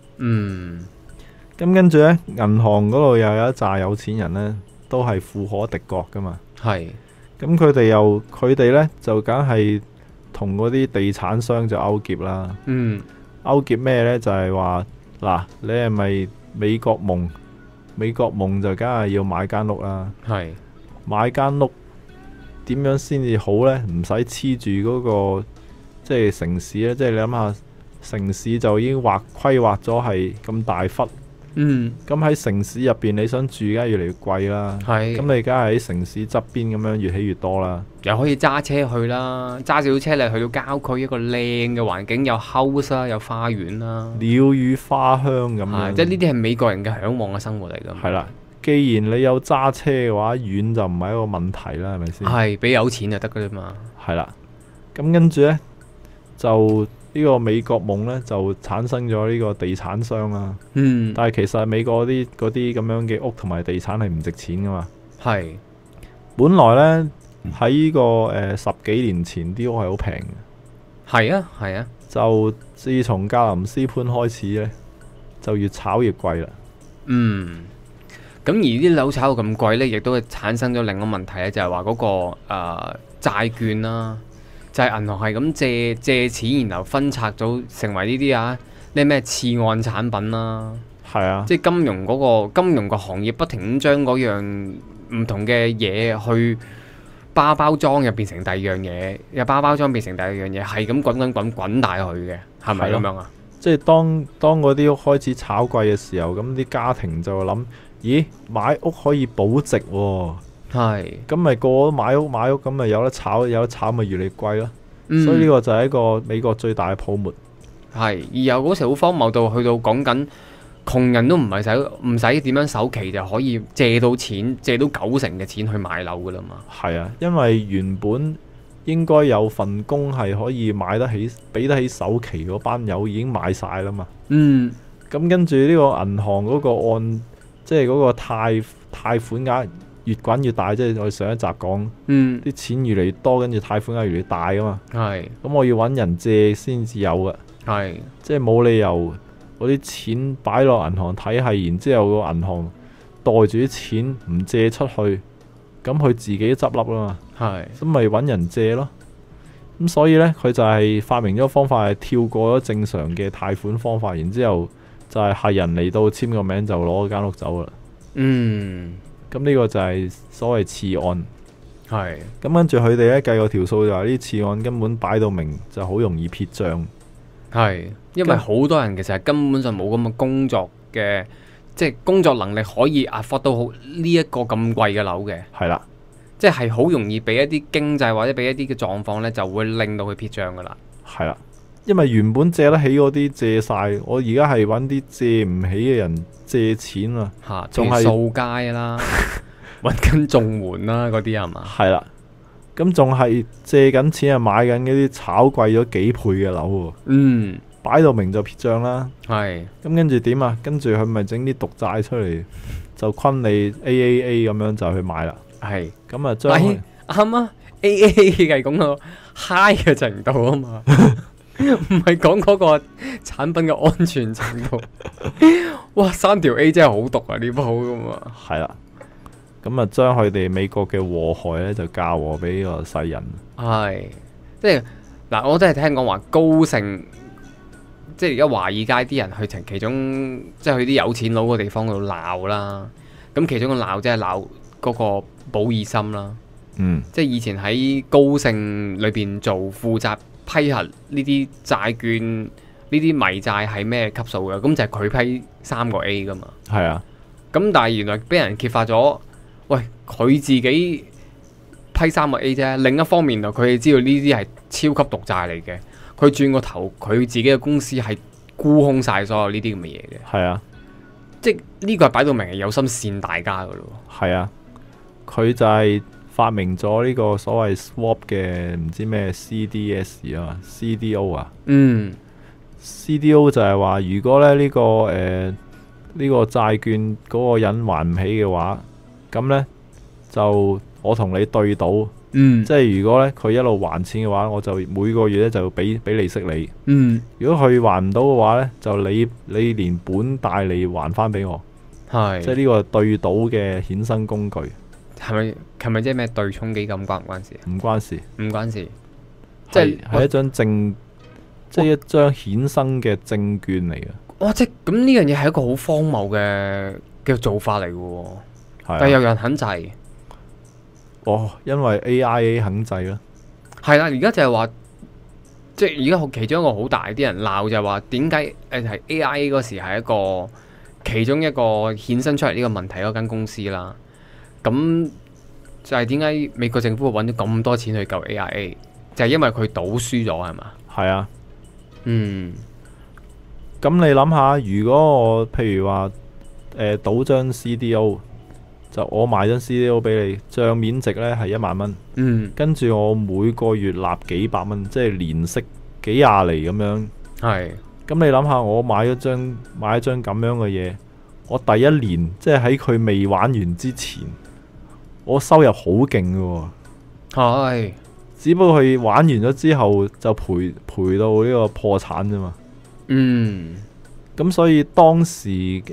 Speaker 2: 咁跟住呢，銀行嗰度又有一紮有錢人呢，都係富可敵國噶嘛。
Speaker 1: 係
Speaker 2: 咁佢哋呢，就梗係同嗰啲地產商就勾結啦。勾結咩呢？就係話嗱，你係咪美國夢？美國夢就梗係要買間屋啦。
Speaker 1: 係
Speaker 2: 買間屋點樣先至好呢？唔使黐住嗰個即係城市咧。即係你諗下，城市就已經規劃咗係咁大忽。咁喺城市入邊，你想住梗係越嚟越貴啦。咁你梗係喺城市側邊咁樣越起越多啦。
Speaker 1: 又可以揸車去啦，揸少車你去到郊區一個靚嘅環境，有 house 啦，有花園啦，
Speaker 2: 鳥語花香咁樣。
Speaker 1: 即係呢啲係美國人嘅向往嘅生活嚟㗎。
Speaker 2: 係啦，既然你有揸車嘅話，遠就唔係一個問題啦，係咪先？
Speaker 1: 係俾有錢就得㗎啫嘛。
Speaker 2: 係啦，咁跟住呢，就呢個美國夢呢，就產生咗呢個地產商啦。但係其實美國嗰啲咁樣嘅屋同埋地產係唔值錢㗎嘛。係，本來呢，喺呢個10幾年前啲屋係好平嘅。係啊，係啊。就自從格林斯潘開始呢，就越炒越貴啦。
Speaker 1: 咁而啲樓炒到咁貴呢，亦都係產生咗另一個問題咧，就係話嗰個債券啦。就係銀行係咁借錢，然後分拆咗成為呢啲咩次按產品啦。係啊，即係金融個行業不停咁將嗰樣唔同嘅嘢去包裝，又變成第二樣嘢，又包裝變成第二樣嘢，係咁滾大佢嘅，係咪咁樣啊？
Speaker 2: 即係當嗰啲屋開始炒貴嘅時候，咁啲家庭就諗：咦，買屋可以保值喎。係，咁咪個個都買屋，咁咪有得炒咪越嚟越貴咯。所以呢個就係一個美國最大嘅泡沫。
Speaker 1: 係，而由嗰時好荒謬到去到講緊窮人都唔使點樣首期就可以借到錢，借到90%嘅錢去買樓噶啦嘛。
Speaker 2: 係啊，因為原本應該有份工係可以買得起、俾得起首期嗰班友已經買晒啦嘛。咁跟住呢個銀行嗰個即係嗰個貸款額越滾越大，即係我哋上一集講，啲錢越嚟越多，跟住貸款額越嚟越大噶嘛。咁我要揾人借先至有噶。即係冇理由嗰啲錢擺落銀行體系，然之後個銀行袋住啲錢唔借出去，咁佢自己執笠啦嘛。咁咪揾人借咯。咁所以呢，佢就係發明咗個方法，係跳過咗正常嘅貸款方法，然之後就係客人嚟到簽個名就攞間屋走啦。咁呢個就係所謂次按。咁跟住佢哋呢計個條數就話呢次按根本擺到明就好容易撇帳。因為好多人其實係根本上冇咁嘅工作嘅，即係工作能力可以 afford 到好呢一個咁貴嘅樓嘅。即係好容易俾一啲經濟或者俾一啲嘅狀況呢，就會令到佢撇帳噶啦。因為原本借得起嗰啲借晒，我而家係揾啲借唔起嘅人借錢啊。仲係掃街啦，揾緊綜援啦，嗰啲係嘛？咁仲係借緊錢啊，買緊嗰啲炒貴咗幾倍嘅樓喎。擺到明就撇帳啦。咁跟住點啊？跟住佢咪整啲毒債出嚟，就昆你 AAA 咁樣就去買啦。咁啊將啱啊 AAA 係講個 high 嘅程度啊嘛。唔係講嗰個產品嘅安全程度。哇，3條 A 真係好毒啊！呢鋪㗎嘛。咁啊將佢哋美國嘅禍害呢，就嫁禍俾個世人。即係嗱，我真係聽講話高盛，即係而家華爾街啲人去其中，即係去啲有錢佬嘅地方度鬧啦。咁其中個鬧即係鬧
Speaker 1: 嗰個保爾森啦，即係以前喺高盛裏邊做負責批核呢啲債券呢啲迷債係咩級數嘅，咁就係佢批3個 A 噶嘛。
Speaker 2: 係啊，
Speaker 1: 咁但係原來俾人揭發咗，喂，佢自己批3個 A 啫。另一方面佢哋知道呢啲係超級毒債嚟嘅，佢轉個頭佢自己嘅公司係沽空晒所有呢啲咁嘅嘢嘅。
Speaker 2: 係啊，
Speaker 1: 即係呢個係擺到明係有心跣大家噶咯。係
Speaker 2: 啊，佢就係發明咗呢個所謂 swap 嘅唔知咩 CDS 啊 CDO 啊。CDO 就係話如果咧呢個呢個債券嗰個人還唔起嘅話，咁呢就我同你對賭。即係如果咧佢一路還錢嘅話，我就每個月咧就俾利息你。如果佢還唔到嘅話咧，就你連本帶利還翻俾我。係，即係呢個對賭嘅衍生工具。係咪即係咩對沖基金關唔關事？唔關事，唔關事。即係一張證，即係一張衍生嘅證券嚟嘅。
Speaker 1: 哇！即係咁呢樣嘢係一個好荒謬嘅做法嚟嘅。但係有人肯制。
Speaker 2: 因為 AIA 肯制啦，
Speaker 1: 係啦，而家就係話，即係而家其中一個好大啲人鬧就係話，點解係 AIA 嗰時係一個其中一個衍生出嚟呢個問題嗰間公司啦？咁就係點解美國政府會揾咗咁多錢去救 AIA？就係因為佢賭輸咗係嘛？係啊，
Speaker 2: 咁你諗下，如果我譬如話賭張 CDO。就我買張 CDO 俾你，帳面值咧係1萬蚊，跟住我每個月納幾百蚊，即係年息幾廿厘咁樣。係，咁你諗下，我買一張咁樣嘅嘢，我第一年即係喺佢未玩完之前，我收入好勁嘅喎。係，只不過佢玩完咗之後就賠到呢個破產啫嘛。咁所以當時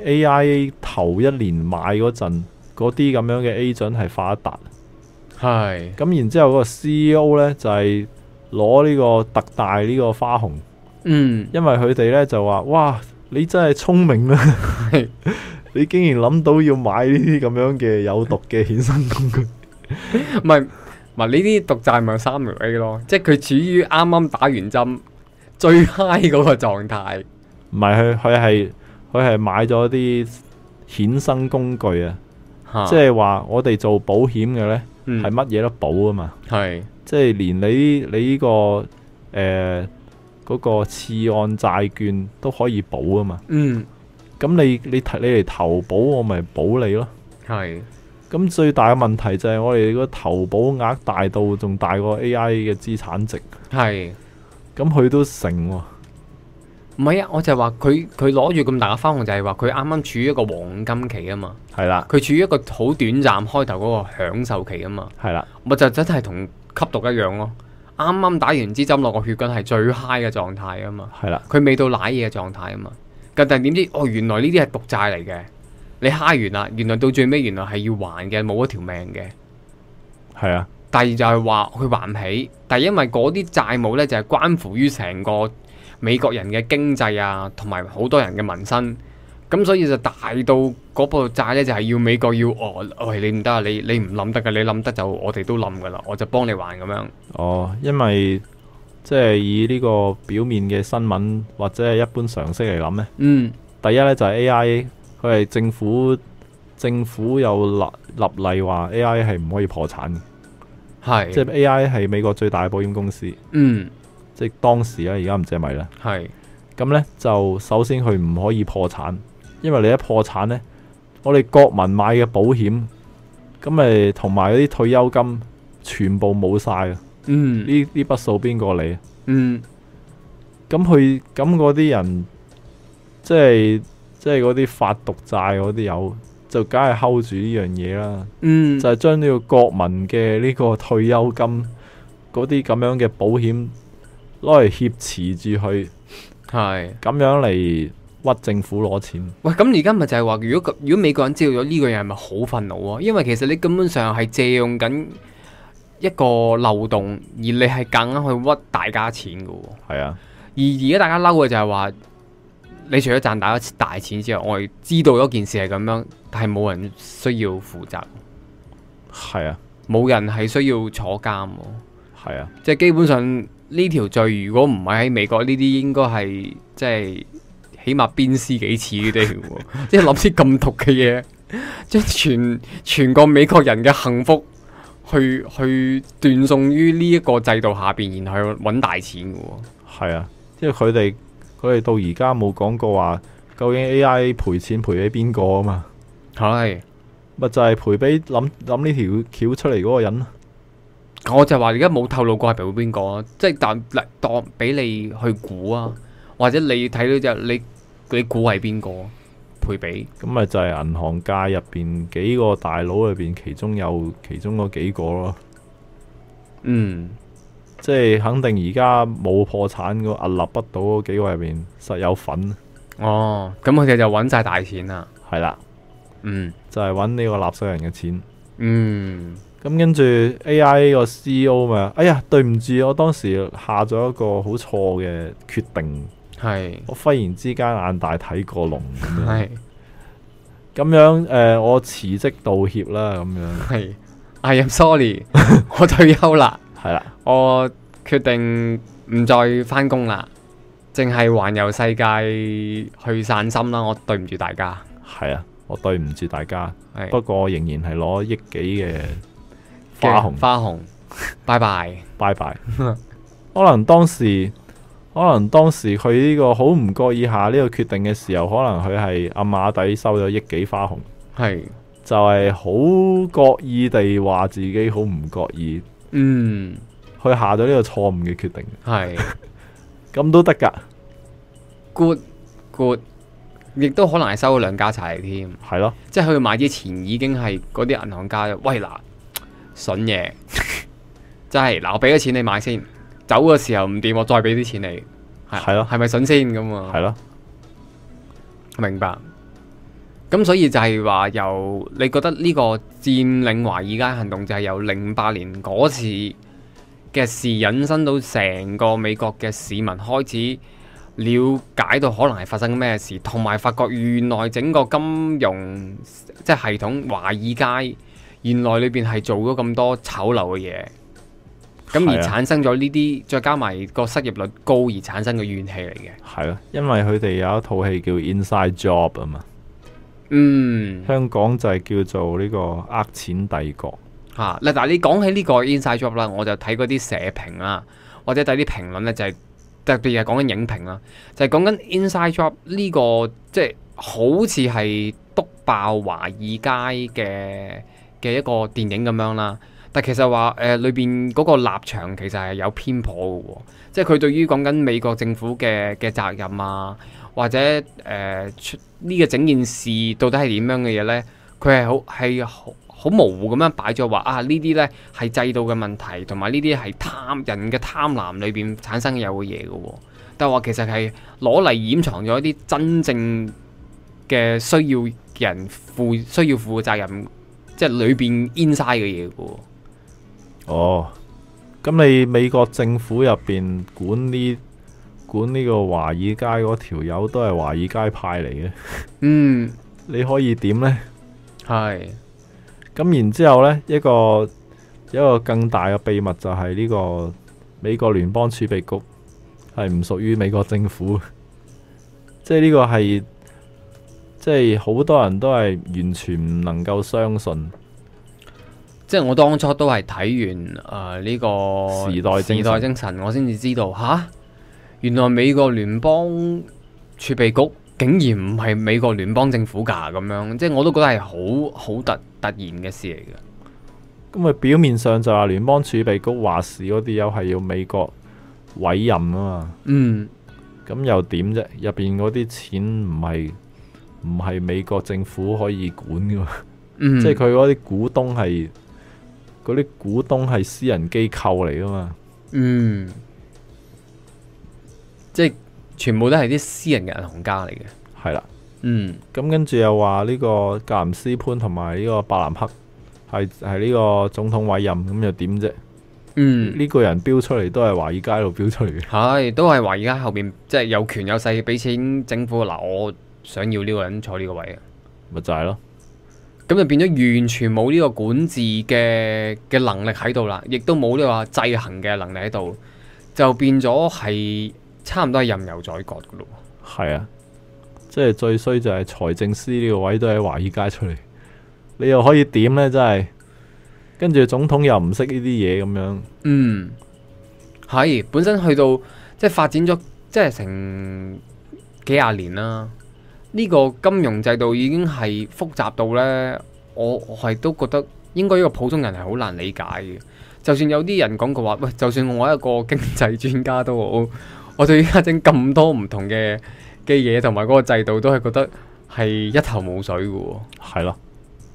Speaker 2: AIA 頭一年買嗰陣。嗰啲咁樣嘅 agent 係發一達，係咁然之後嗰個 CEO 呢，就係攞呢個特大呢個花紅，因為佢哋呢就話：哇，你真係聰明啦，你竟然諗到要買呢啲咁樣嘅有毒嘅衍生工具，
Speaker 1: 唔係呢啲毒債咪3條 A 咯，即係佢處於啱啱打完針最 high 嗰個狀態，
Speaker 2: 唔係佢係買咗啲衍生工具啊。即係話我哋做保險嘅呢，係乜嘢都保啊嘛，即係連你呢個嗰個次按債券都可以保啊嘛。咁你嚟投保，我咪保你咯。咁最大嘅問題就係我哋個投保額大到仲大過 AI 嘅資產值。咁佢都成喎。
Speaker 1: 唔係啊，我就係話佢攞住咁大嘅花紅，就係話佢啱啱處於一個黃金期啊嘛。係啦，佢處於一個好短暫開頭嗰個享受期啊嘛。係啦，咪就真係同吸毒一樣咯。啱啱打完支針落個血管係最 high 嘅狀態啊嘛。係啦，佢未到瀨嘢嘅狀態啊嘛。但係點知原來呢啲係毒債嚟嘅。你 high 完啦，原來到最尾原來係要還嘅，冇一條命嘅。係啊。第二就係話佢還唔起，但係因為嗰啲債務呢，就係關乎於成個美國人嘅經濟啊，同埋好多人嘅民生，咁所以就大到嗰部債呢，就係要美國要喂，你唔得啊，你唔冧得㗎，你冧得就我哋都冧㗎啦，我就幫你還咁樣。
Speaker 2: 因為即係以呢個表面嘅新聞或者係一般常識嚟諗呢，第一呢就係 AIA，佢係政府有立例話 AIA 係唔可以破產嘅，即係 AIA 係美國最大嘅保險公司。即係當時而家唔知係咪啦。咁呢，就首先佢唔可以破產，因為你一破產呢，我哋國民買嘅保險，咁咪同埋嗰啲退休金全部冇晒啊！呢筆數邊個嚟？咁嗰啲人，即係嗰啲發毒債嗰啲友，就梗係 hold 住呢樣嘢啦。就係將呢個國民嘅呢個退休金嗰啲咁樣嘅保險，攞嚟挾持住佢，咁樣嚟屈政府攞錢。喂，咁而家咪就係話，如果美國人知道咗呢個嘢，係咪好憤怒啊？因為其實你根本上係借用緊一個漏洞，而你係夾硬去屈大家錢㗎喎。而而家大家嬲嘅就係話，你除咗賺大錢之外，我哋知道嗰件事係咁樣，但係冇人需要負責。 係啊，
Speaker 1: 冇人係需要坐監喎。
Speaker 2: 係啊，
Speaker 1: 即係基本上呢條罪，如果唔係喺美國呢啲，應該係即係起碼鞭屍幾次嗰啲喎。即係諗啲咁毒嘅嘢，即係全個美國人嘅幸福去斷送於呢一個制度下邊，然後去揾大錢嘅喎。
Speaker 2: 係啊，即係佢哋到而家冇講過話，究竟 AI 賠錢賠俾邊個啊嘛？
Speaker 1: 係，
Speaker 2: 咪就係賠俾諗呢條橋出嚟嗰個人咯。
Speaker 1: 我就話而家冇透露過係賠俾邊個啊，即係當俾你去估啊，或者你睇到就你估係邊個賠俾？
Speaker 2: 咁咪就係銀行界入邊幾個大佬入邊，其中嗰幾個咯。
Speaker 1: 嗯，
Speaker 2: 即係肯定而家冇破產個屹立不倒嗰幾個入邊，實有份。
Speaker 1: 哦，咁佢哋就揾晒大錢啦。
Speaker 2: 係啦，
Speaker 1: 嗯
Speaker 2: 就係揾呢個納稅人嘅錢。
Speaker 1: 嗯，
Speaker 2: 咁跟住 AI 個 CEO 咪，哎呀，對唔住，我當時下咗一個好錯嘅決定。
Speaker 1: 係
Speaker 2: 我忽然之間眼大睇過龍咁樣。
Speaker 1: 係
Speaker 2: 咁樣我辭職道歉啦，咁樣。
Speaker 1: 係，I am sorry，我退休啦，
Speaker 2: 係啦，
Speaker 1: 我決定唔再返工啦，淨係環遊世界去散心啦。我對唔住大家。
Speaker 2: 係啊，我對唔住大家。
Speaker 1: 係
Speaker 2: 不過我仍然係攞億幾嘅花紅。
Speaker 1: 花紅，拜拜。
Speaker 2: 拜拜。可能當時佢呢個好唔覺意下呢個決定嘅時候，可能佢係暗啞底收咗億幾花紅，
Speaker 1: 係
Speaker 2: 就係好覺意地話自己好唔覺意，去下咗呢個錯誤嘅決定，
Speaker 1: 係
Speaker 2: 咁都得噶。
Speaker 1: good，亦都可能係收咗兩家茶嚟添，
Speaker 2: 係咯，
Speaker 1: 即係佢買之前已經係嗰啲銀行家，喂嗱，筍嘢，真係嗱，我俾咗錢你買先。走嘅時候唔掂，我再俾啲錢你，
Speaker 2: 係咯，
Speaker 1: 係咪筍先咁啊？
Speaker 2: 係咯，
Speaker 1: 明白。咁所以就係話由你覺得呢個佔領華爾街行動就係由08年嗰次嘅事引申到成個美國嘅市民開始了解到可能係發生咩事，同埋發覺原來整個金融即係系統華爾街原來裏邊係做咗咁多醜陋嘅嘢。咁而產生咗呢啲，再加埋個失業率高而產生嘅怨氣嚟嘅。
Speaker 2: 係咯，因為佢哋有一套戲叫 Inside Job 啊嘛。香港就係叫做呢個呃錢帝國。
Speaker 1: 嗱，但係你講起呢個 Inside Job 啦，我就睇嗰啲社評啦，或者睇啲評論咧，就係特別係講緊影評啦，就係講緊 Inside Job 呢個，即係好似係篤爆華爾街嘅一個電影咁樣啦。但其實話裏邊嗰個立場其實係有偏頗嘅喎，即係佢對於講緊美國政府嘅責任啊，或者呢個整件事到底係點樣嘅嘢呢？佢係好模糊咁樣擺咗話啊，呢啲呢係制度嘅問題，同埋呢啲係人嘅貪婪裏邊產生有嘅嘢嘅喎。但係話其實係攞嚟掩藏咗一啲真正嘅需要人需要負嘅責任，即係裏邊 inside 嘅嘢嘅喎。
Speaker 2: 哦，咁你美國政府入邊管呢個華爾街嗰條友都係華爾街派嚟嘅，你可以點呢？
Speaker 1: 係，
Speaker 2: 咁然之後呢，一個更大嘅秘密就係呢個美國聯邦儲備局係唔屬於美國政府，即係呢個係即係好多人都係完全唔能夠相信。
Speaker 1: 即係我當初都係睇完呢個時代精神，我先至知道原來美國聯邦儲備局竟然唔係美國聯邦政府㗎咁樣，即係我都覺得係好突然嘅事嚟嘅。
Speaker 2: 咁啊，表面上就話聯邦儲備局話事嗰啲友係要美國委任啊嘛。咁又點啫？入邊嗰啲錢唔係美國政府可以管㗎嘛？即係佢嗰啲股東係私人機構嚟噶嘛？
Speaker 1: 即係全部都係啲私人嘅銀行家嚟嘅。
Speaker 2: 係啦。咁跟住又話呢個格林斯潘同埋呢個伯南克係呢個總統委任，咁又點啫？呢個人標出嚟都係華爾街度標出嚟嘅。
Speaker 1: 係，都係華爾街後邊，即係有權有勢，俾錢政府嗱，我想要呢個人坐呢個位啊。
Speaker 2: 咪就係咯。
Speaker 1: 咁就變咗完全冇呢個管治嘅能力喺度啦，亦都冇呢個制衡嘅能力喺度，就變咗係差唔多係任由宰割噶咯。
Speaker 2: 係啊，即係最衰就係財政司呢個位都喺華爾街出嚟，你又可以點呢？真係，跟住總統又唔識呢啲嘢咁樣。
Speaker 1: 嗯，係本身去到即係發展咗即係成幾廿年啦。呢個金融制度已經係複雜到呢，我係都覺得應該呢個普通人係好難理解嘅。就算有啲人講過話，喂，就算我係一個經濟專家都好，我對依家整咁多唔同嘅嘢同埋嗰個制度，都係覺得係一頭霧水嘅喎。
Speaker 2: 係咯，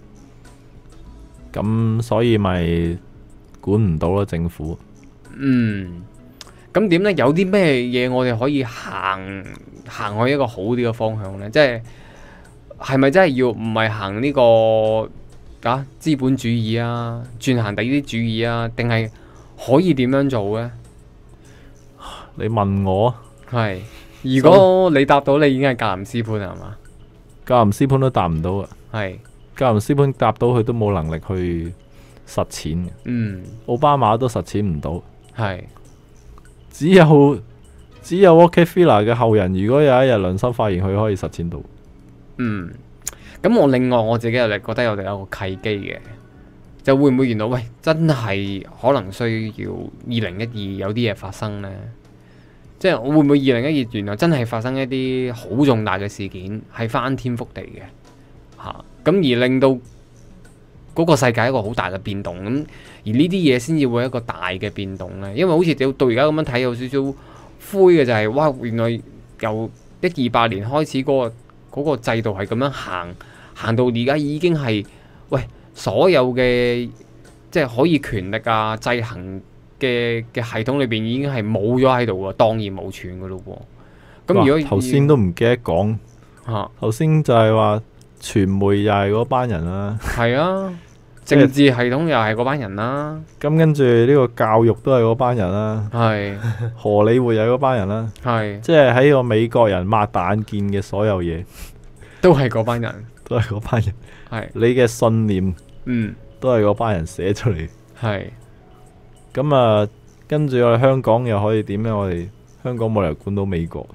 Speaker 2: 咁所以咪管唔到咯，政府。
Speaker 1: 嗯，咁點呢？有啲咩嘢我哋可以行去一個好啲嘅方向呢？即係咪真係要唔係行呢個資本主義啊，轉行第啲主義啊，定係可以點樣做呢？
Speaker 2: 你問我，
Speaker 1: 係如果你答到，你已經係格林斯潘係嘛？
Speaker 2: 格林斯潘都答唔到啊。
Speaker 1: 係
Speaker 2: 格林斯潘答到佢都冇能力去實踐嘅。
Speaker 1: 嗯，
Speaker 2: 奧巴馬都實踐唔到。
Speaker 1: 係
Speaker 2: 只有 Rockefeller 嘅後人，如果有一日良心發現，佢可以實踐到。
Speaker 1: 嗯，咁另外我自己又覺得我哋有個契機嘅，就會唔會原來喂真係可能需要2012有啲嘢發生呢？即係會唔會2012原來真係發生一啲好重大嘅事件，係翻天覆地嘅嚇，咁而令到嗰個世界一個好大嘅變動，咁而呢啲嘢先至會一個大嘅變動呢？因為好似到而家咁樣睇有少少灰嘅就係，哇！原來由128年開始嗰個制度係咁樣行到而家已經係喂所有嘅即係可以權力啊制衡嘅系統裏邊已經係冇咗喺度喎，蕩然無存噶咯喎。咁如果
Speaker 2: 頭先都唔記得講嚇，頭先就係話傳媒又係嗰班人啦，
Speaker 1: 係啊，政治系統又係嗰班人啦，
Speaker 2: 咁跟住呢個教育都係嗰班人啦，
Speaker 1: 係
Speaker 2: 荷里活又係嗰班人啦，
Speaker 1: 係
Speaker 2: 即係喺個美國人擘大眼見嘅所有嘢，
Speaker 1: 都係嗰班人，
Speaker 2: 都係嗰班人，
Speaker 1: 係
Speaker 2: 你嘅信念，都係嗰班人寫出嚟，係。咁啊，跟住我哋香港又可以點呢？我哋香港冇理由管到美國。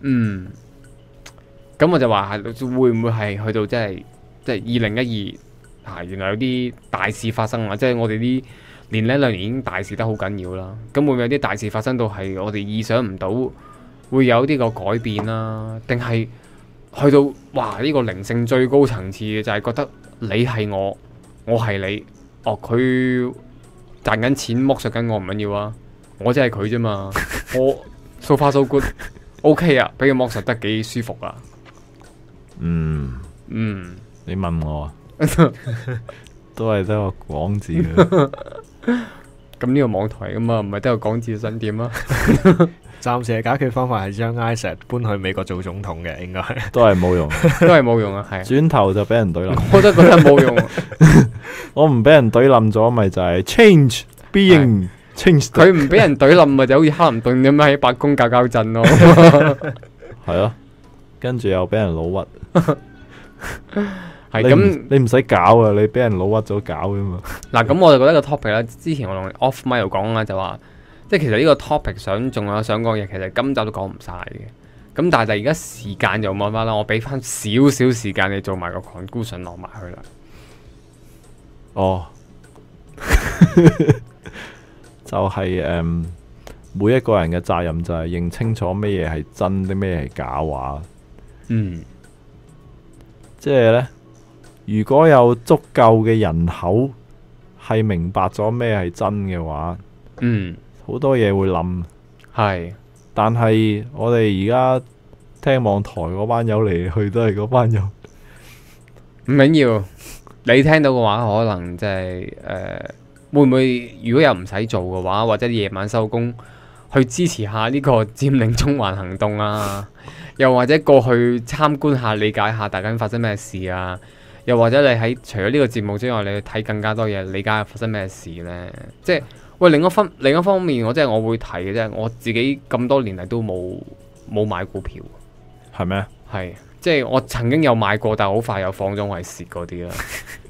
Speaker 1: 咁我就話係會唔會係去到即係2012原來有啲大事發生啊！即係我哋呢年呢2年已經大事得好緊要啦。咁會唔會有啲大事發生到係我哋意想唔到，會有啲個改變啦？定係去到哇呢個靈性最高層次嘅就係覺得你係我，我係你。哦，佢賺緊錢剝削緊我唔緊要啊，我真係佢啫嘛，我 so far so good，OK 啊，俾佢剝削得幾舒服啊。你
Speaker 2: 問我啊，都係得個講字嘅。
Speaker 1: 咁呢個網台噶嘛，唔係得個講字想點啊？
Speaker 3: 暫時嘅解決方法係將 Isaac 搬去美國做總統嘅，應該
Speaker 2: 都係冇用，
Speaker 1: 都係冇用啊，係。
Speaker 2: 轉頭就俾人懟冧，
Speaker 1: 我都覺得冇用。
Speaker 2: 我唔俾人懟冧咗，咪就係 change being change。
Speaker 1: 佢唔俾人懟冧，咪就好似克林頓咁樣喺白宮搞震咯。
Speaker 2: 係咯，跟住又俾人老屈。
Speaker 1: 係咁，
Speaker 2: 你唔使搞啊，你俾人老屈咗搞噶嘛。
Speaker 1: 嗱，咁我就覺得個 topic 咧，之前我同 off mic 度講啦，就話即係其實呢個 topic 仲有想講嘢，其實今集都講唔晒嘅。咁但係而家時間就冇翻啦，我俾翻少少時間你做埋個 conclusion 落埋去啦。
Speaker 2: 哦，就係每一個人嘅責任就係認清楚咩嘢係真，啲咩嘢係假話。即係呢，如果有足夠嘅人口係明白咗咩係真嘅話，好多嘢會冧。係，但係我哋而家聽網台嗰班友嚟去都係嗰班友，
Speaker 1: 唔緊要。你聽到嘅話，可能即係會唔會如果有唔使做嘅話，或者夜晚收工去支持下呢個佔領中環行動啊，又或者過去參觀下、理解下大家發生咩事啊，又或者你喺除咗呢個節目之外，你去睇更加多嘢，理解下發生咩事呢？即係喂，另一方面，我會提嘅啫，我自己咁多年嚟都冇買股票，
Speaker 2: 係咩？
Speaker 1: 係。即係我曾經有買過，但係好快又放咗，我係蝕嗰啲啦。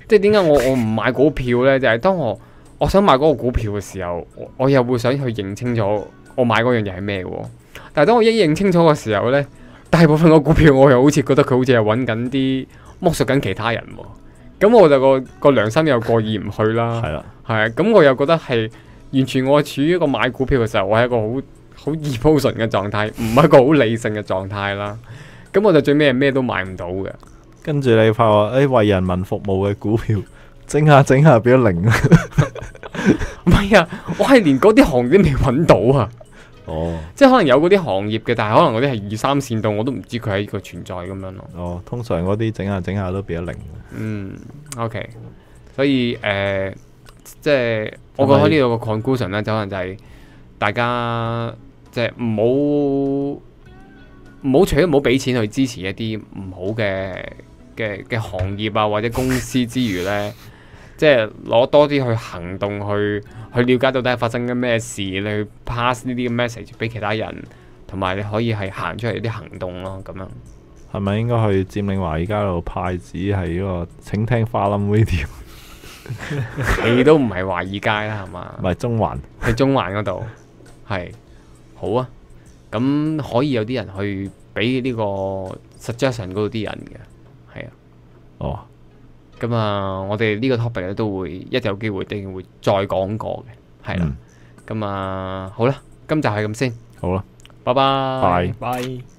Speaker 1: 即係點解我唔買股票呢？就係、當我想買嗰個股票嘅時候，我又會想去認清楚我買嗰樣嘢係咩嘅喎。但係當我一認清楚嘅時候呢，大部分個股票我又好似覺得佢好似係揾緊啲剝削緊其他人喎。咁我就個良心又過意唔去啦。
Speaker 2: 係啦，
Speaker 1: 係啊，咁我又覺得係完全我處於一個買股票嘅時候，我係一個好 emotion 嘅狀態，唔係一個好理性嘅狀態啦。咁我就最尾係咩都買唔到嘅。
Speaker 2: 跟住你發覺為人民服務嘅股票整下變咗零。
Speaker 1: 唔係啊，我係連嗰啲行業都未揾到啊。
Speaker 2: 哦，
Speaker 1: 即係可能有嗰啲行業嘅，但係可能嗰啲係2、3線度，我都唔知佢係一個存在咁樣咯。
Speaker 2: 哦，通常嗰啲整下都變咗零。
Speaker 1: OK， 所以即係我覺得呢度個 conclusion 咧，就可能就係大家即係唔好除咗唔好俾錢去支持一啲唔好嘅行業啊或者公司之餘咧，即係攞多啲去行動去了解到底係發生緊咩事，你去 pass 呢啲 message 俾其他人，同埋你可以係行出嚟啲行動咯，咁樣。
Speaker 2: 係咪應該去佔領華爾街度派紙係呢個請聽花冧 radio？
Speaker 1: 你都唔係華爾街啦，係嘛？
Speaker 2: 唔係中環，
Speaker 1: 喺中環嗰度係好啊。咁可以有啲人去俾呢個 suggestion 嗰度啲人嘅，係啊。
Speaker 2: 哦。
Speaker 1: 咁啊，我哋呢個 topic 咧都會一有機會一定會再講過嘅，係啦。咁啊，好啦，今集係咁先。
Speaker 2: 好啦，
Speaker 1: 拜拜。
Speaker 2: 拜。
Speaker 3: 拜。